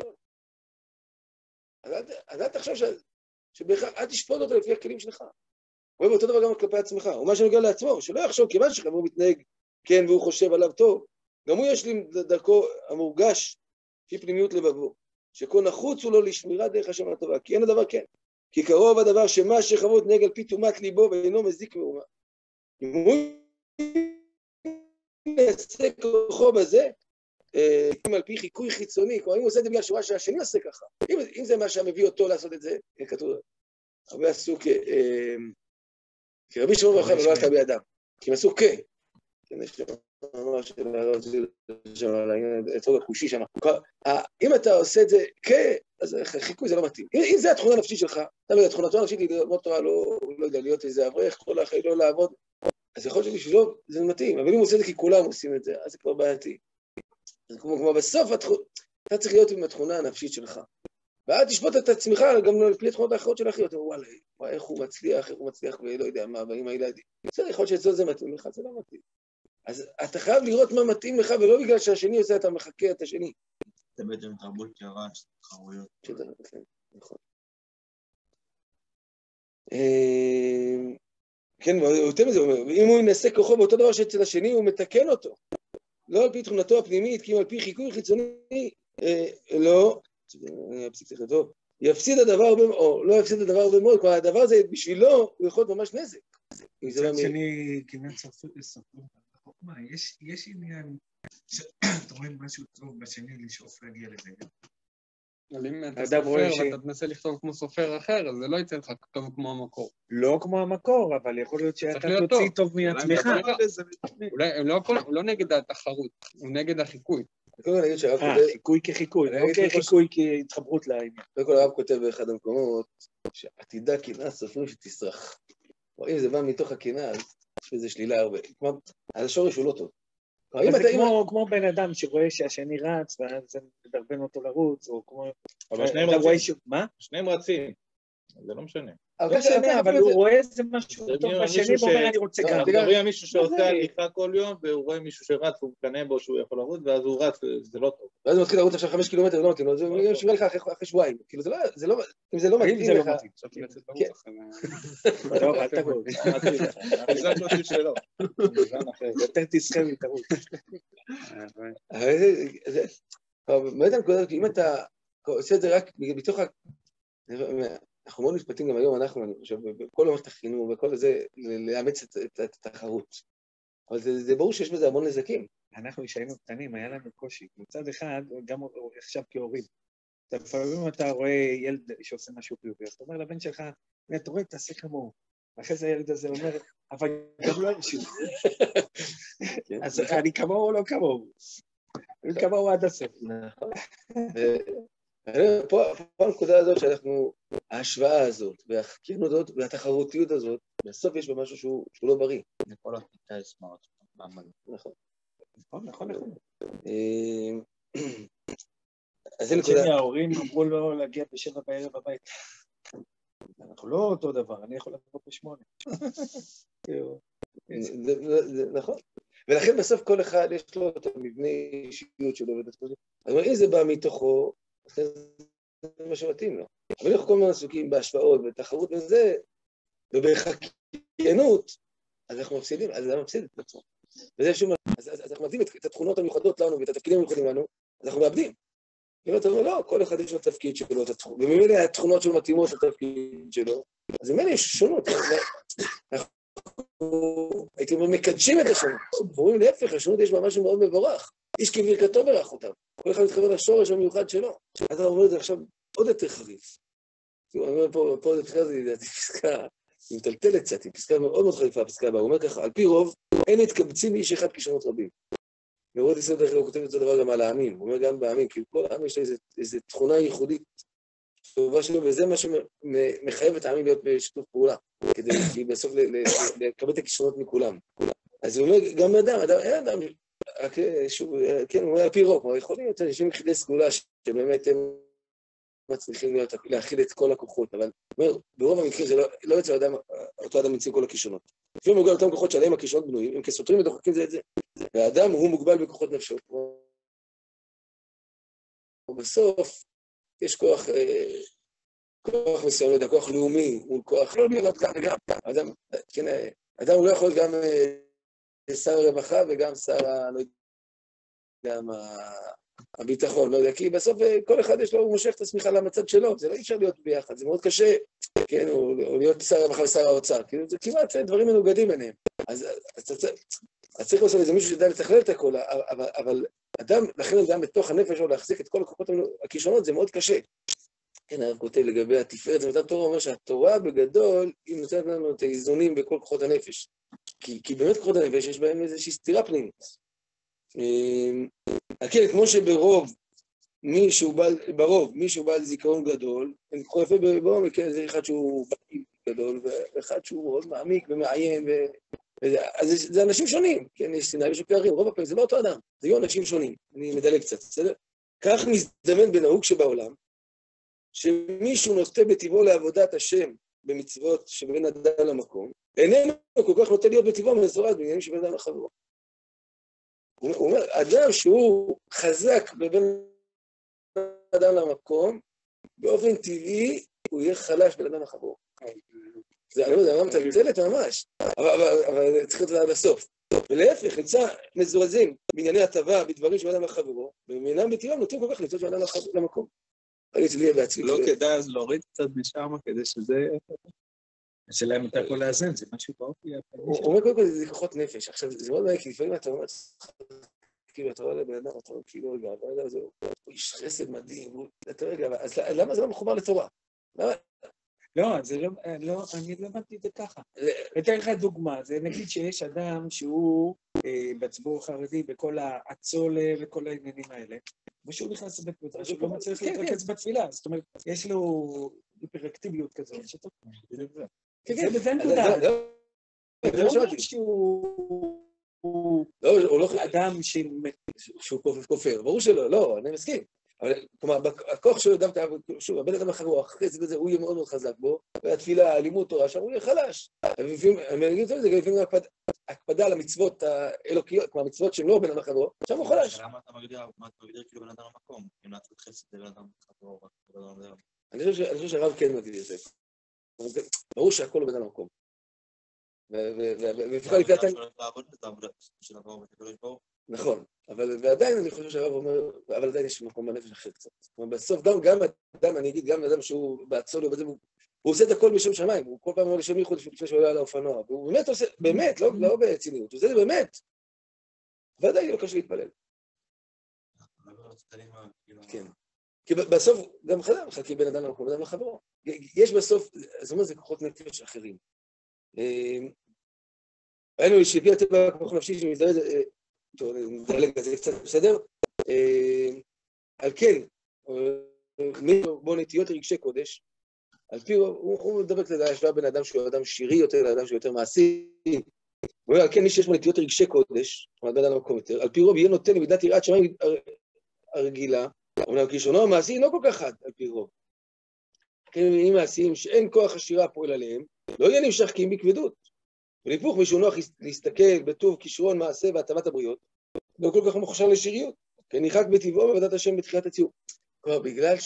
אז אל תחשוב שבכלל, אל תשפוט אותו לפי הכלים שלך. רואה באותו דבר גם כלפי עצמך, או מה שנוגע לעצמו, שלא יחשוב, כיוון שחברו מתנהג כן והוא חושב עליו טוב, גם הוא יש לי דרכו המורגש, לפי פנימיות לבבו, שכל נחוץ הוא לו לשמירת דרך השם הטובה, כי אין הדבר כן. כי קרוב הדבר שמה שחברו מתנהג על פי תומת ליבו ואינו מזיק מאומה. אם הוא יעשה כוחו בזה, על פי חיקוי חיצוני, כלומר אם הוא עושה את זה בגלל שהוא רואה שהשני עושה ככה, אם זה מה שמביא אותו לעשות את זה, כתוב, הרבה עשו כרבי שמעון בר יוחאי ולא עלתה בידם, כי הם עשו כן, יש מאמר של עצות הקושי שם, אם אתה עושה את זה אז חיקוי זה לא מתאים, אם זה התכונה הנפשית שלך, אתה לא יודע, תכונתו הנפשית היא ללמוד תורה, לא יודע, להיות איזה אברך, כל החיים לא לעבוד, אז יכול להיות שבשבילו זה מתאים, אבל אם הוא עושה את זה כי כולם עושים את זה, אז זה כבר בעייתי. אז כמו בסוף, אתה צריך להיות עם התכונה הנפשית שלך. ואל תשפוט את עצמך, גם לפי התכונות האחרות של אחיות, וואלה, איך הוא מצליח, ולא יודע מה, עם הילדים. בסדר, יכול להיות שאצלו זה מתאים לך, זה לא מתאים. אז אתה חייב לראות מה מתאים לך, ולא בגלל שהשני עושה, אתה מחכה את השני. זה בעצם תרבות שרש, תחרויות. נכון. כן, יותר מזה, אם הוא ינסה כוחו באותו דבר שאצל השני, הוא מתקן אותו. לא על פי תכונתו הפנימית, כי אם על פי חיקוי חיצוני, לא, יפסיד הדבר, או לא יפסיד הדבר במאוד, כלומר הדבר הזה בשבילו, הוא יכול להיות ממש נזק. מצד שני, כמעט ספרות, יש עניין אתה רואה משהו טוב בשני לשאוף להגיע לזה. אבל אם אתה אדם רואה סופר ואתה תנסה לכתוב כמו סופר אחר, אז זה לא יצא לך טוב כמו המקור. לא כמו המקור, אבל יכול להיות שאתה צריך להיות תוציא טוב. טוב מעצמך. אולי הוא לא נגד התחרות, הוא נגד החיקוי. קודם כל נגיד שהרב כותב, חיקוי כחיקוי, אני לא אגיד לך כחיקוי כהתחברות לעניין. קודם כל הרב כותב באחד המקומות, שעתידה קנאה סופרים שתסרח. או אם זה בא מתוך הקנאה, אז יש בזה שלילה הרבה. כלומר, השורש הוא לא טוב. זה כמו בן אדם שרואה שהשני רץ, ואז זה מדרבן אותו לרוץ, או כמו... אבל שניהם רצים. מה? שניהם רצים. זה לא משנה. לא משנה, אבל הוא רואה איזה משהו טוב בשני, ואומר אני רוצה גם. מדברים על מישהו שעושה הליכה כל יום, והוא רואה מישהו שרץ, והוא מקנא בו שהוא יכול לרוץ, ואז הוא רץ, זה לא טוב. ואז הוא מתחיל לרוץ עכשיו 5 קילומטר, לא מתאים לו, זה ישווה לך אחרי שבועיים. כאילו זה לא, אם זה לא מתאים לך... טוב, אל תבוא. זה משהו שלו. יותר תסחר לי, תרוץ. באמת הנקודה, אם אתה עושה את זה רק מתוך אנחנו מאוד משפטים גם היום, אני חושב, בכל מערכת החינוך, בכל זה, לאמץ את התחרות. אבל זה ברור שיש בזה המון נזקים. אנחנו שהיינו קטנים, היה לנו קושי. מצד אחד, גם עכשיו כהורים. לפעמים אתה רואה ילד שעושה משהו חיובי, אז אתה אומר לבן שלך, אתה רואה, תעשה כמוהו. ואחרי זה הילד הזה אומר, אבל גם לא משהו. אז אני כמוהו או לא כמוהו? אני כמוהו עד הסוף. נכון. פה הנקודה הזאת שאנחנו, ההשוואה הזאת, והחקיינות הזאת, והתחרותיות הזאת, בסוף יש בה משהו שהוא לא בריא. לכל הכיתה יש סמארטפון. נכון. נכון. אז זה נקודה. ההורים אמרו לו להגיע ב7 בערב הבית. אנחנו לא אותו דבר, אני יכול לבוא ב8. נכון. ולכן בסוף כל אחד יש לו את המבנה אישיות שלו. אז אם זה בא מתוכו, זה מה שמתאים לו. אבל אנחנו כל הזמן עסוקים בהשוואות ובתחרות וזה, ובחקיינות, אז אנחנו מפסידים, אז זה מפסיד את עצמו. אז אנחנו מאבדים את התכונות המיוחדות לנו ואת התפקידים המיוחדים לנו, אז אנחנו מאבדים. אם אתה אומר, לא, כל אחד יש לו תפקיד שלו, וממילא התכונות שלו מתאימות לתפקיד שלו, אז ממילא יש שונות. הייתי אומר, מקדשים את השונות. אומרים להפך, השונות יש בה משהו מאוד מבורך. איש כברכתו ברך אותם. כל אחד מתחבר לשורש המיוחד שלו. אתה אומר את זה עכשיו עוד יותר חריף. אני אומר פה עוד יותר חריף, לדעתי פסקה, היא מטלטלת קצת, היא פסקה מאוד מאוד חריפה, הפסקה הבאה. הוא אומר ככה, על פי רוב, אין מתקבצים לאיש אחד כישרונות רבים. ורוד ישראל דרך כלל הוא כותב את זה דבר גם על העמים. הוא אומר גם בעמים, כי כל העם יש לו איזו תכונה ייחודית טובה שלו, וזה מה שמחייב את העמים להיות בשיתוף פעולה, כדי בסוף לקבל את הכישרונות מכולם. אז הוא אומר, גם אין אדם, כן, הוא אומר על פי רוב, אבל יכול להיות אנשים יחידי סגולה שבאמת הם מצליחים להכיל את כל הכוחות, אבל הוא אומר, ברוב המקרים זה לא יוצא אותו אדם מציל כל הכישרונות. לפעמים מוגבל אותם כוחות שעליהם הכישרונות בנויים, הם כסותרים ודוחקים זה את זה. והאדם הוא מוגבל בכוחות נפשו. ובסוף יש כוח מסוים, כוח לאומי, מול כוח לא להיות גם וגם. אדם לא יכול להיות גם שר הרווחה וגם שר הביטחון, לא יודע, כי בסוף כל אחד יש לו, הוא מושך את השמיכה למצד שלו, זה לא אי אפשר להיות ביחד, זה מאוד קשה, כן, או להיות שר הרווחה ושר האוצר, כאילו זה כמעט דברים מנוגדים ביניהם. אז צריך לעשות איזה מישהו שידע לתכלל את הכל, אבל אדם, לכן אדם בתוך הנפש שלו להחזיק את כל הכוחות הכישרונות, זה מאוד קשה. כן, הרב כותב לגבי התפארת, זה מתן תורה אומר שהתורה בגדול, היא נותנת לנו את האיזונים בכל כוחות הנפש. כי באמת כוחות הנפש יש בהם איזושהי סתירה פנימית. כן, כמו שברוב, מישהו בעל זיכרון גדול, אני כל יפה ברוב, כן, זה אחד שהוא גדול, ואחד שהוא מאוד מעמיק ומעיין, אז זה אנשים שונים, כן, יש סיני ויש פערים, רוב הפעמים זה לא אותו אדם, זה יהיו אנשים שונים, אני מדלג קצת, בסדר? כך מזדמן בנהוג שבעולם, שמישהו נוטה בטבעו לעבודת השם במצוות שבין אדם למקום, איננו כל כך נוטה להיות בטבעו מזורז בעניינים שבין אדם לחברו. הוא אומר, אדם שהוא חזק בבין אדם למקום, באופן טבעי הוא יהיה חלש בין אדם לחברו. זה אמרה מטלטלת ממש, אבל צריך להיות עד הסוף. ולהפך, נמצא מזורזים בענייני הטבה, בדברים שבין אדם לחברו, ומינם בטבעם נוטים כל כך למצוא בין אדם למקום. לא כדאי אז להוריד קצת משם כדי שזה... השאלה אם אתה יכול לאזן, זה משהו באופי. הוא אומר קודם כל זה כוחות נפש. עכשיו, זה מאוד מעניין, כי לפעמים אתה אומר, כאילו, אתה רואה לבן אדם, אתה רואה כאילו, רגע, הבן אדם הזה, הוא איש חסד מדהים, אתה רגע, אז למה זה לא מחובר לתורה? לא, אני לא הבנתי את זה ככה. אתן לך דוגמה, זה נגיד שיש אדם שהוא בציבור החרדי, בכל האצולה וכל העניינים האלה, ושהוא נכנס לבית מדרש, הוא לא מצליח להתרכז בתפילה, זאת אומרת, יש לו היפראקטיביות כזאת, זה בזה נקודה. זה לא אומר שהוא אדם שהוא כופר, ברור שלא, לא, אני מסכים. אבל, כלומר, הכוח שלו, שוב, הבן אדם אחר הוא החסד בזה, הוא יהיה מאוד מאוד חזק בו, והתפילה, הלימוד תורה שם, הוא יהיה חלש. אני אגיד את זה, גם לפעמים הקפדה על המצוות האלוקיות, כמו המצוות שהם לא בן אדם אחר, שם הוא חלש. למה אתה מגדיר כאילו בן אדם המקום? אם לעשות חסד לבן אדם אחר, אני חושב שהרב כן מגדיר את זה. ברור שהכל הוא בן אדם המקום. ולפחות לפי התאים... נכון, ועדיין אני חושב שהרב אומר, אבל עדיין יש מקום בנפש אחר קצת. כלומר, בסוף גם אדם, אני אגיד, גם אדם שהוא בעצול, הוא עושה את הכל בשם שמיים, הוא כל פעם אומר לשם ייחוד לפני שהוא עולה על האופנוע, והוא באמת עושה, באמת, לא בציניות, הוא עושה את זה באמת. ועדיין לא קשה להתפלל. כן. כי בסוף, גם חדם, חלקי בין אדם למקום, אדם לחברו. יש בסוף, זאת אומרת, זה כוחות נפש אחרים. ראינו שהביא הטבע כוח נפשי שמזדהה, טוב, נדלג על זה קצת, בסדר? על כן, בו נטיות רגשי קודש, על פי, הוא מדבר קצת על ההשוואה בין אדם שהוא אדם שירי יותר, לאדם שהוא יותר מעשי, ועל כן מי שיש בו נטיות רגשי קודש, כלומר בין אדם מקום יותר, על פי רוב יהיה נותן למידת יראת שמיים הרגילה, אבל כישונו המעשי לא כל כך חד, על פי רוב. כן, אם מעשיים שאין כוח השירה פועל עליהם, לא יהיה נמשך כי אם בכבדות. ולהיפוך מישהו נוח להסתכל בטוב כישרון מעשה והטבת הבריות, לא כל כך מוכשר לשיריות, כי ניחק בטבעו בעבודת השם בתחילת הציור. כלומר, בגלל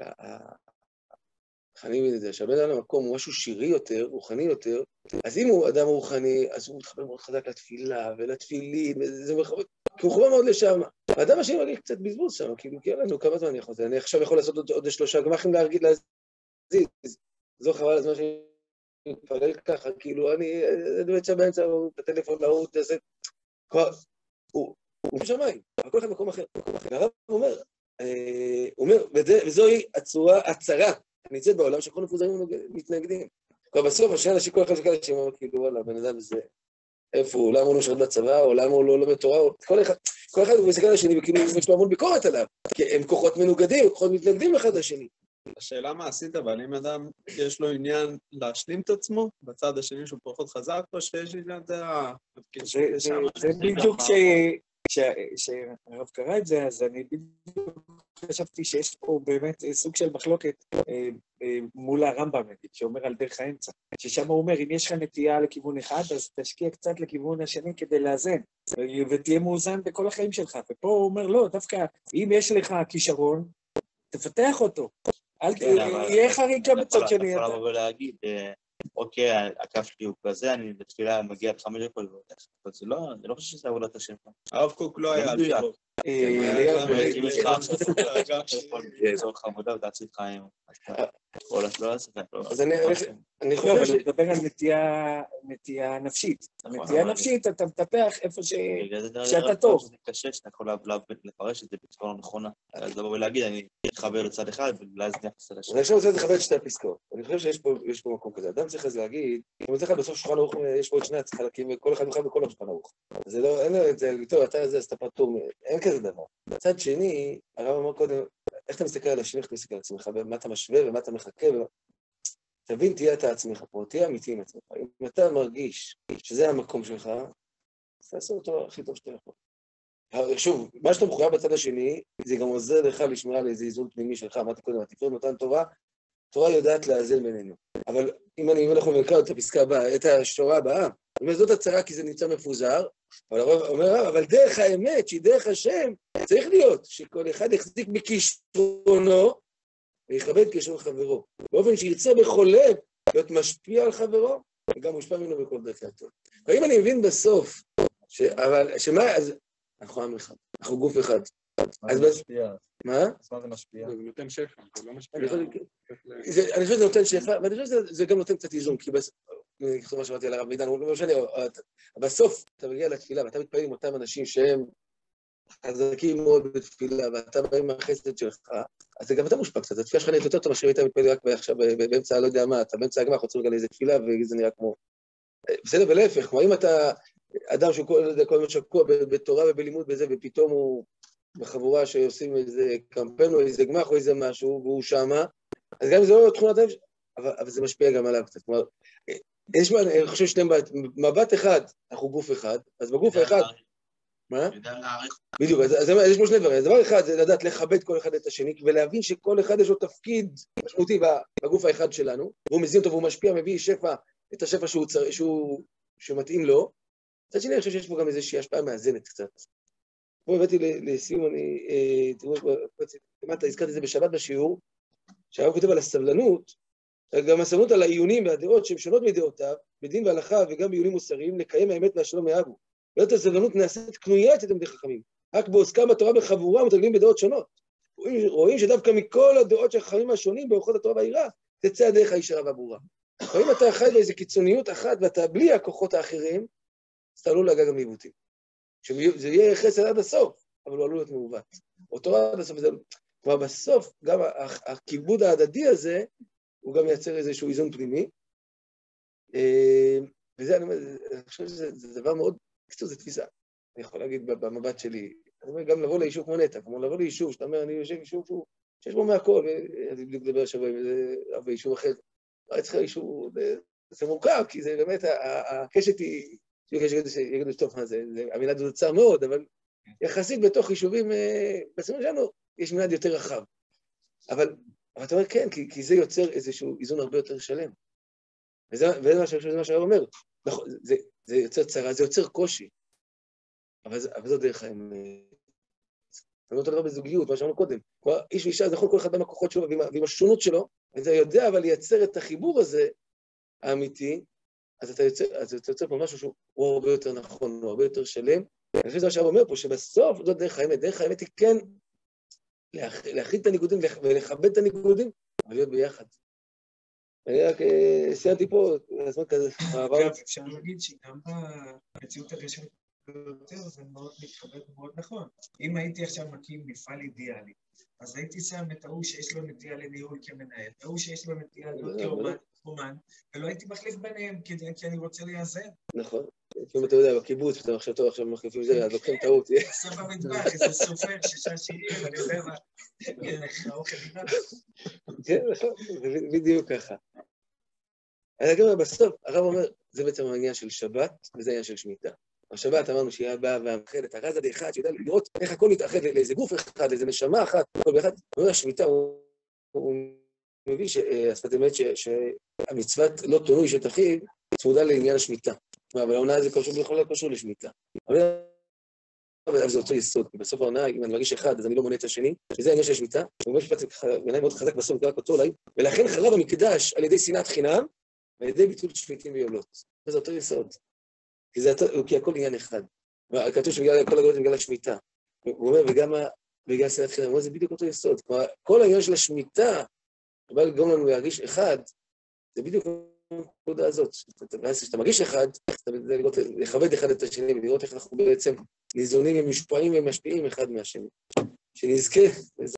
שהבן אדם למקום הוא משהו שירי יותר, רוחני יותר, אז אם הוא אדם רוחני, אז הוא מתחבר מאוד חזק לתפילה ולתפילין, כי הוא חובה מאוד לשם. האדם השני מרגיש קצת בזבוז שם, כאילו, כי לנו כמה זמן אני יכול לעשות, אני עכשיו יכול לעשות עוד 3 גמחים להזיז, זו חבל הזמן שאני מתפלל ככה, כאילו, אני באמת שם באמצע, בטלפון להוא, תעשה, הוא בשמיים, אבל כל אחד מקום אחר. והרב אומר, וזוהי הצרה הנמצאת בעולם שכל מפוזרים מתנגדים. כבר בסוף, השאלה שכל אחד שכל השם אומר, כאילו, וואלה, בן אדם הזה, איפה הוא, למה הוא לא משרת בצבא, או למה הוא לא לומד תורה, כל אחד הוא מסתכל על השני, וכאילו יש לו המון ביקורת עליו, כי הם כוחות מנוגדים, כוחות מתנגדים אחד לשני. השאלה מה עשית, אבל אם אדם יש לו עניין להשלים את עצמו, בצד השני שהוא פחות חזק, או שיש עניין זה בדיוק שהרב קרא את זה, אז אני בדיוק חשבתי שיש פה באמת סוג של מחלוקת מול הרמב"ם, שאומר על דרך האמצע, ששם הוא אומר, אם יש לך נטייה לכיוון אחד, אז תשקיע קצת לכיוון השני כדי לאזן, ותהיה מאוזן בכל החיים שלך. ופה הוא אומר, לא, דווקא אם יש לך כישרון, תפתח אותו. אל תהיה חריקה בצד שני. אתה יכול לבוא ולהגיד, אוקיי, הכף שלי הוא כזה, אני בתפילה מגיע ב5 דקות, אבל זה לא חושב שזה עבודת השם. הרב קוק לא היה על טוב. אם יש לך עכשיו אזור לך עבודה ותעצי לך עם... אז אני חושב אבל לדבר על נטייה נפשית. נטייה נפשית אתה מטפח איפה שאתה טוב. זה קשה שאתה יכול לפרש את זה בצורה נכונה. אז לבוא ולהגיד, אני אתחבר לצד אחד ואז נחס על השם. אני חושב שזה לכבד 2 פסקאות. אני חושב שיש פה מקום כזה. אדם צריך להגיד, אם זה אחד בסוף שולחן ערוך, יש פה עוד 2 חלקים, וכל אחד מוכן בכל השולחן ערוך. אז זה לא, אין את זה, טוב, אתה זה, אז אתה פטור, אין כזה דבר. מצד שני, הרב אמר קודם, איך אתה מסתכל על השני, איך אתה מסתכל על עצמך, ומה אתה משווה ומה אתה מחכה, תבין, תהיה אתה עצמך פה, תהיה אמיתי עם עצמך. אם אתה מרגיש שזה המקום שלך, אז תעשה אותו הכי טוב שאתה יכול. שוב, מה שאתה מחויב בצד השני, זה גם עוזר לך לשמירה על איזה איזון פנימי שלך, אמרתי קודם, התפארת מתן תורה, תורה יודעת לאזן בינינו. אבל אם אני אומר לכם לקרוא את הפסקה הבאה, את השורה הבאה, זאת הצרה כי זה נמצא מפוזר, אבל הרב אומר, אבל דרך האמת, שהיא דרך השם, צריך להיות שכל אחד יחזיק בכישרונו, ויכבד כישרון חברו. באופן שירצה בכל לב להיות משפיע על חברו, וגם מושפע ממנו בכל דרכי הטוב. ואם אני מבין בסוף, אבל שמה, אז אנחנו עם אחד, אנחנו גוף אחד. מה זה משפיע? מה? מה זה משפיע? זה נותן שפע, זה לא משפיע. אני חושב שזה נותן שפע, ואני חושב שזה גם נותן קצת איזון, כי אני חושב מה שאמרתי על הרב עידן, הוא לא משנה, בסוף אתה מגיע לתפילה ואתה מתפעל עם אותם אנשים שהם חזקים מאוד בתפילה, ואתה בא עם החסד שלך, אז גם אתה מושפע קצת, התפילה שלך נהיית יותר טוב, מאשר היית מתפלל רק עכשיו באמצע, לא יודע מה, אתה באמצע הגמח, רוצה רגע לאיזה תפילה, וזה נראה כמו... בסדר, ולהפך, כמו אם אתה אדם שהוא כל הזמן שקוע בתורה ובלימוד בזה, ופתאום הוא בחבורה שעושים איזה קמפיין או איזה גמח או איזה משהו, והוא שמה, אז גם אם זה לא תכונת הנפש, אבל זה משפיע גם עליו קצת. כלומר, יש מה, אני חושב שאתם מבט אחד, אנחנו גוף אחד, אז בגוף האחד... מה? בדיוק, אז יש פה שני דברים. דבר אחד זה לדעת לכבד כל אחד את השני, ולהבין שכל אחד יש לו תפקיד משמעותי בגוף האחד שלנו, והוא מזין אותו והוא משפיע, מביא שפע, את השפע שמתאים לו. מצד שני, אני חושב שיש פה גם איזושהי השפעה מאזנת קצת. פה הבאתי לסיום, תראו, כמעט הזכרתי את זה בשבת בשיעור, שהרב כותב על הסבלנות, גם הסבלנות על העיונים והדעות שהן שונות מדעותיו, בדין והלכה וגם בעיונים מוסריים, לקיים האמת והשלום מאהבו. ולת הסבלנות נעשית קנויה אצל תלמידי חכמים. רק בעוסקם בתורה בחבורה מתרגלים בדעות שונות. רואים שדווקא מכל הדעות של החכמים השונים באורחות התורה והיראה, תצא הדרך הישרה והברורה. ואם אתה חי באיזו קיצוניות אחת ואתה בלי הכוחות האחרים, אז אתה עלול להגיע גם לעיוותים. שזה יהיה חסד עד הסוף, אבל הוא עלול להיות מעוות. או תורה עד הסוף, כלומר בסוף גם הכיבוד ההדדי הזה, הוא גם מייצר איזשהו איזון פנימי. וזה, אני חושב שזה דבר מאוד, קצת זה תפיסה. אני יכול להגיד במבט שלי, אני אומר גם לבוא ליישוב כמו נטע, כמו לבוא ליישוב, שאתה אומר, אני יושב יישוב שיש בו מהכל, ואני בדיוק לדבר השבוע עם יישוב אחר, לא צריך יישוב, זה מורכב, כי זה באמת, הקשת היא, יגידו שטוב מה זה, המילה הזאת צר מאוד, אבל יחסית בתוך יישובים, בסימון שלנו, יש מנהד יותר רחב. אבל אתה אומר כן, כי זה יוצר איזשהו איזון הרבה יותר שלם. וזה מה שהרב אומר, זה יוצר צרה, זה יוצר קושי. אבל זו דרך הם... זה לא אותו דבר בזוגיות, מה שאמרנו קודם. כלומר, איש ואישה, זה נכון כל אחד במקוחות שלו, ועם השונות שלו, ואתה יודע אבל לייצר את החיבור הזה, האמיתי, אז אתה יוצר פה משהו שהוא הרבה יותר נכון, הוא הרבה יותר שלם. אני חושב שזה מה שהרב אומר פה, שבסוף זאת דרך האמת. דרך האמת היא כן להכיל את הניגודים ולכבד את הניגודים, אבל להיות ביחד. אני רק סיימתי פה, הזמן כזה. אגב, אפשר להגיד שגם במציאות הרשת ביותר, זה מאוד מתחבר ומאוד נכון. אם הייתי עכשיו מקים מפעל אידיאלי, אז הייתי שם את ההוא שיש לו נטייה לניהול כמנהל, ההוא שיש לו נטייה להיות כאומן, ולא הייתי מחליף ביניהם, כי אני רוצה לאזן. נכון. אם אתה יודע, בקיבוץ, ואתה מחשב טוב עכשיו מחליפים זה, אז לוקחים טעות. עושה במטבח, איזה סופר, 6 שירים, אני יודע מה, האוכל איתנו. כן, נכון, בדיוק ככה. אז גם בסוף, הרב אומר, זה בעצם העניין של שבת, וזה העניין של שמיטה. השבת אמרנו שהיא באה והמחדת, הרז עד אחד, שיודע לראות איך הכל מתאחד לאיזה גוף אחד, לאיזה נשמה אחת, הכל באחד. הוא אומר, השמיטה, הוא מביא שהשפת אמת שהמצוות לא תונוי שתחיל, צמודה לעניין השמיטה. אבל העונה הזה יכול להיות קשור לשמיטה. אבל זה אותו יסוד, בסוף העונה, אם אני מרגיש אחד, אז אני לא מונה את השני, וזה העניין של השמיטה, הוא אומר שפט בעיניי מאוד חזק בסוף, נקרא אותו אולי, ולכן חרב המקדש על ידי שנאת חינם, ועל ידי ביטול שמיטים ויולות. וזה אותו יסוד. כי הכל עניין אחד. כתוב שבגלל כל הגלות בגלל השמיטה. הוא אומר, וגם בגלל שנאת חינם, הוא אומר, זה בדיוק אותו יסוד. כלומר, כל העניין של השמיטה, אבל גם לנו להרגיש אחד, זה בדיוק הנקודה הזאת. כשאתה מרגיש אחד, אתה לכבד אחד את השני, ולראות איך אנחנו בעצם ניזונים ומשפעים ומשפיעים אחד מהשני. שנזכה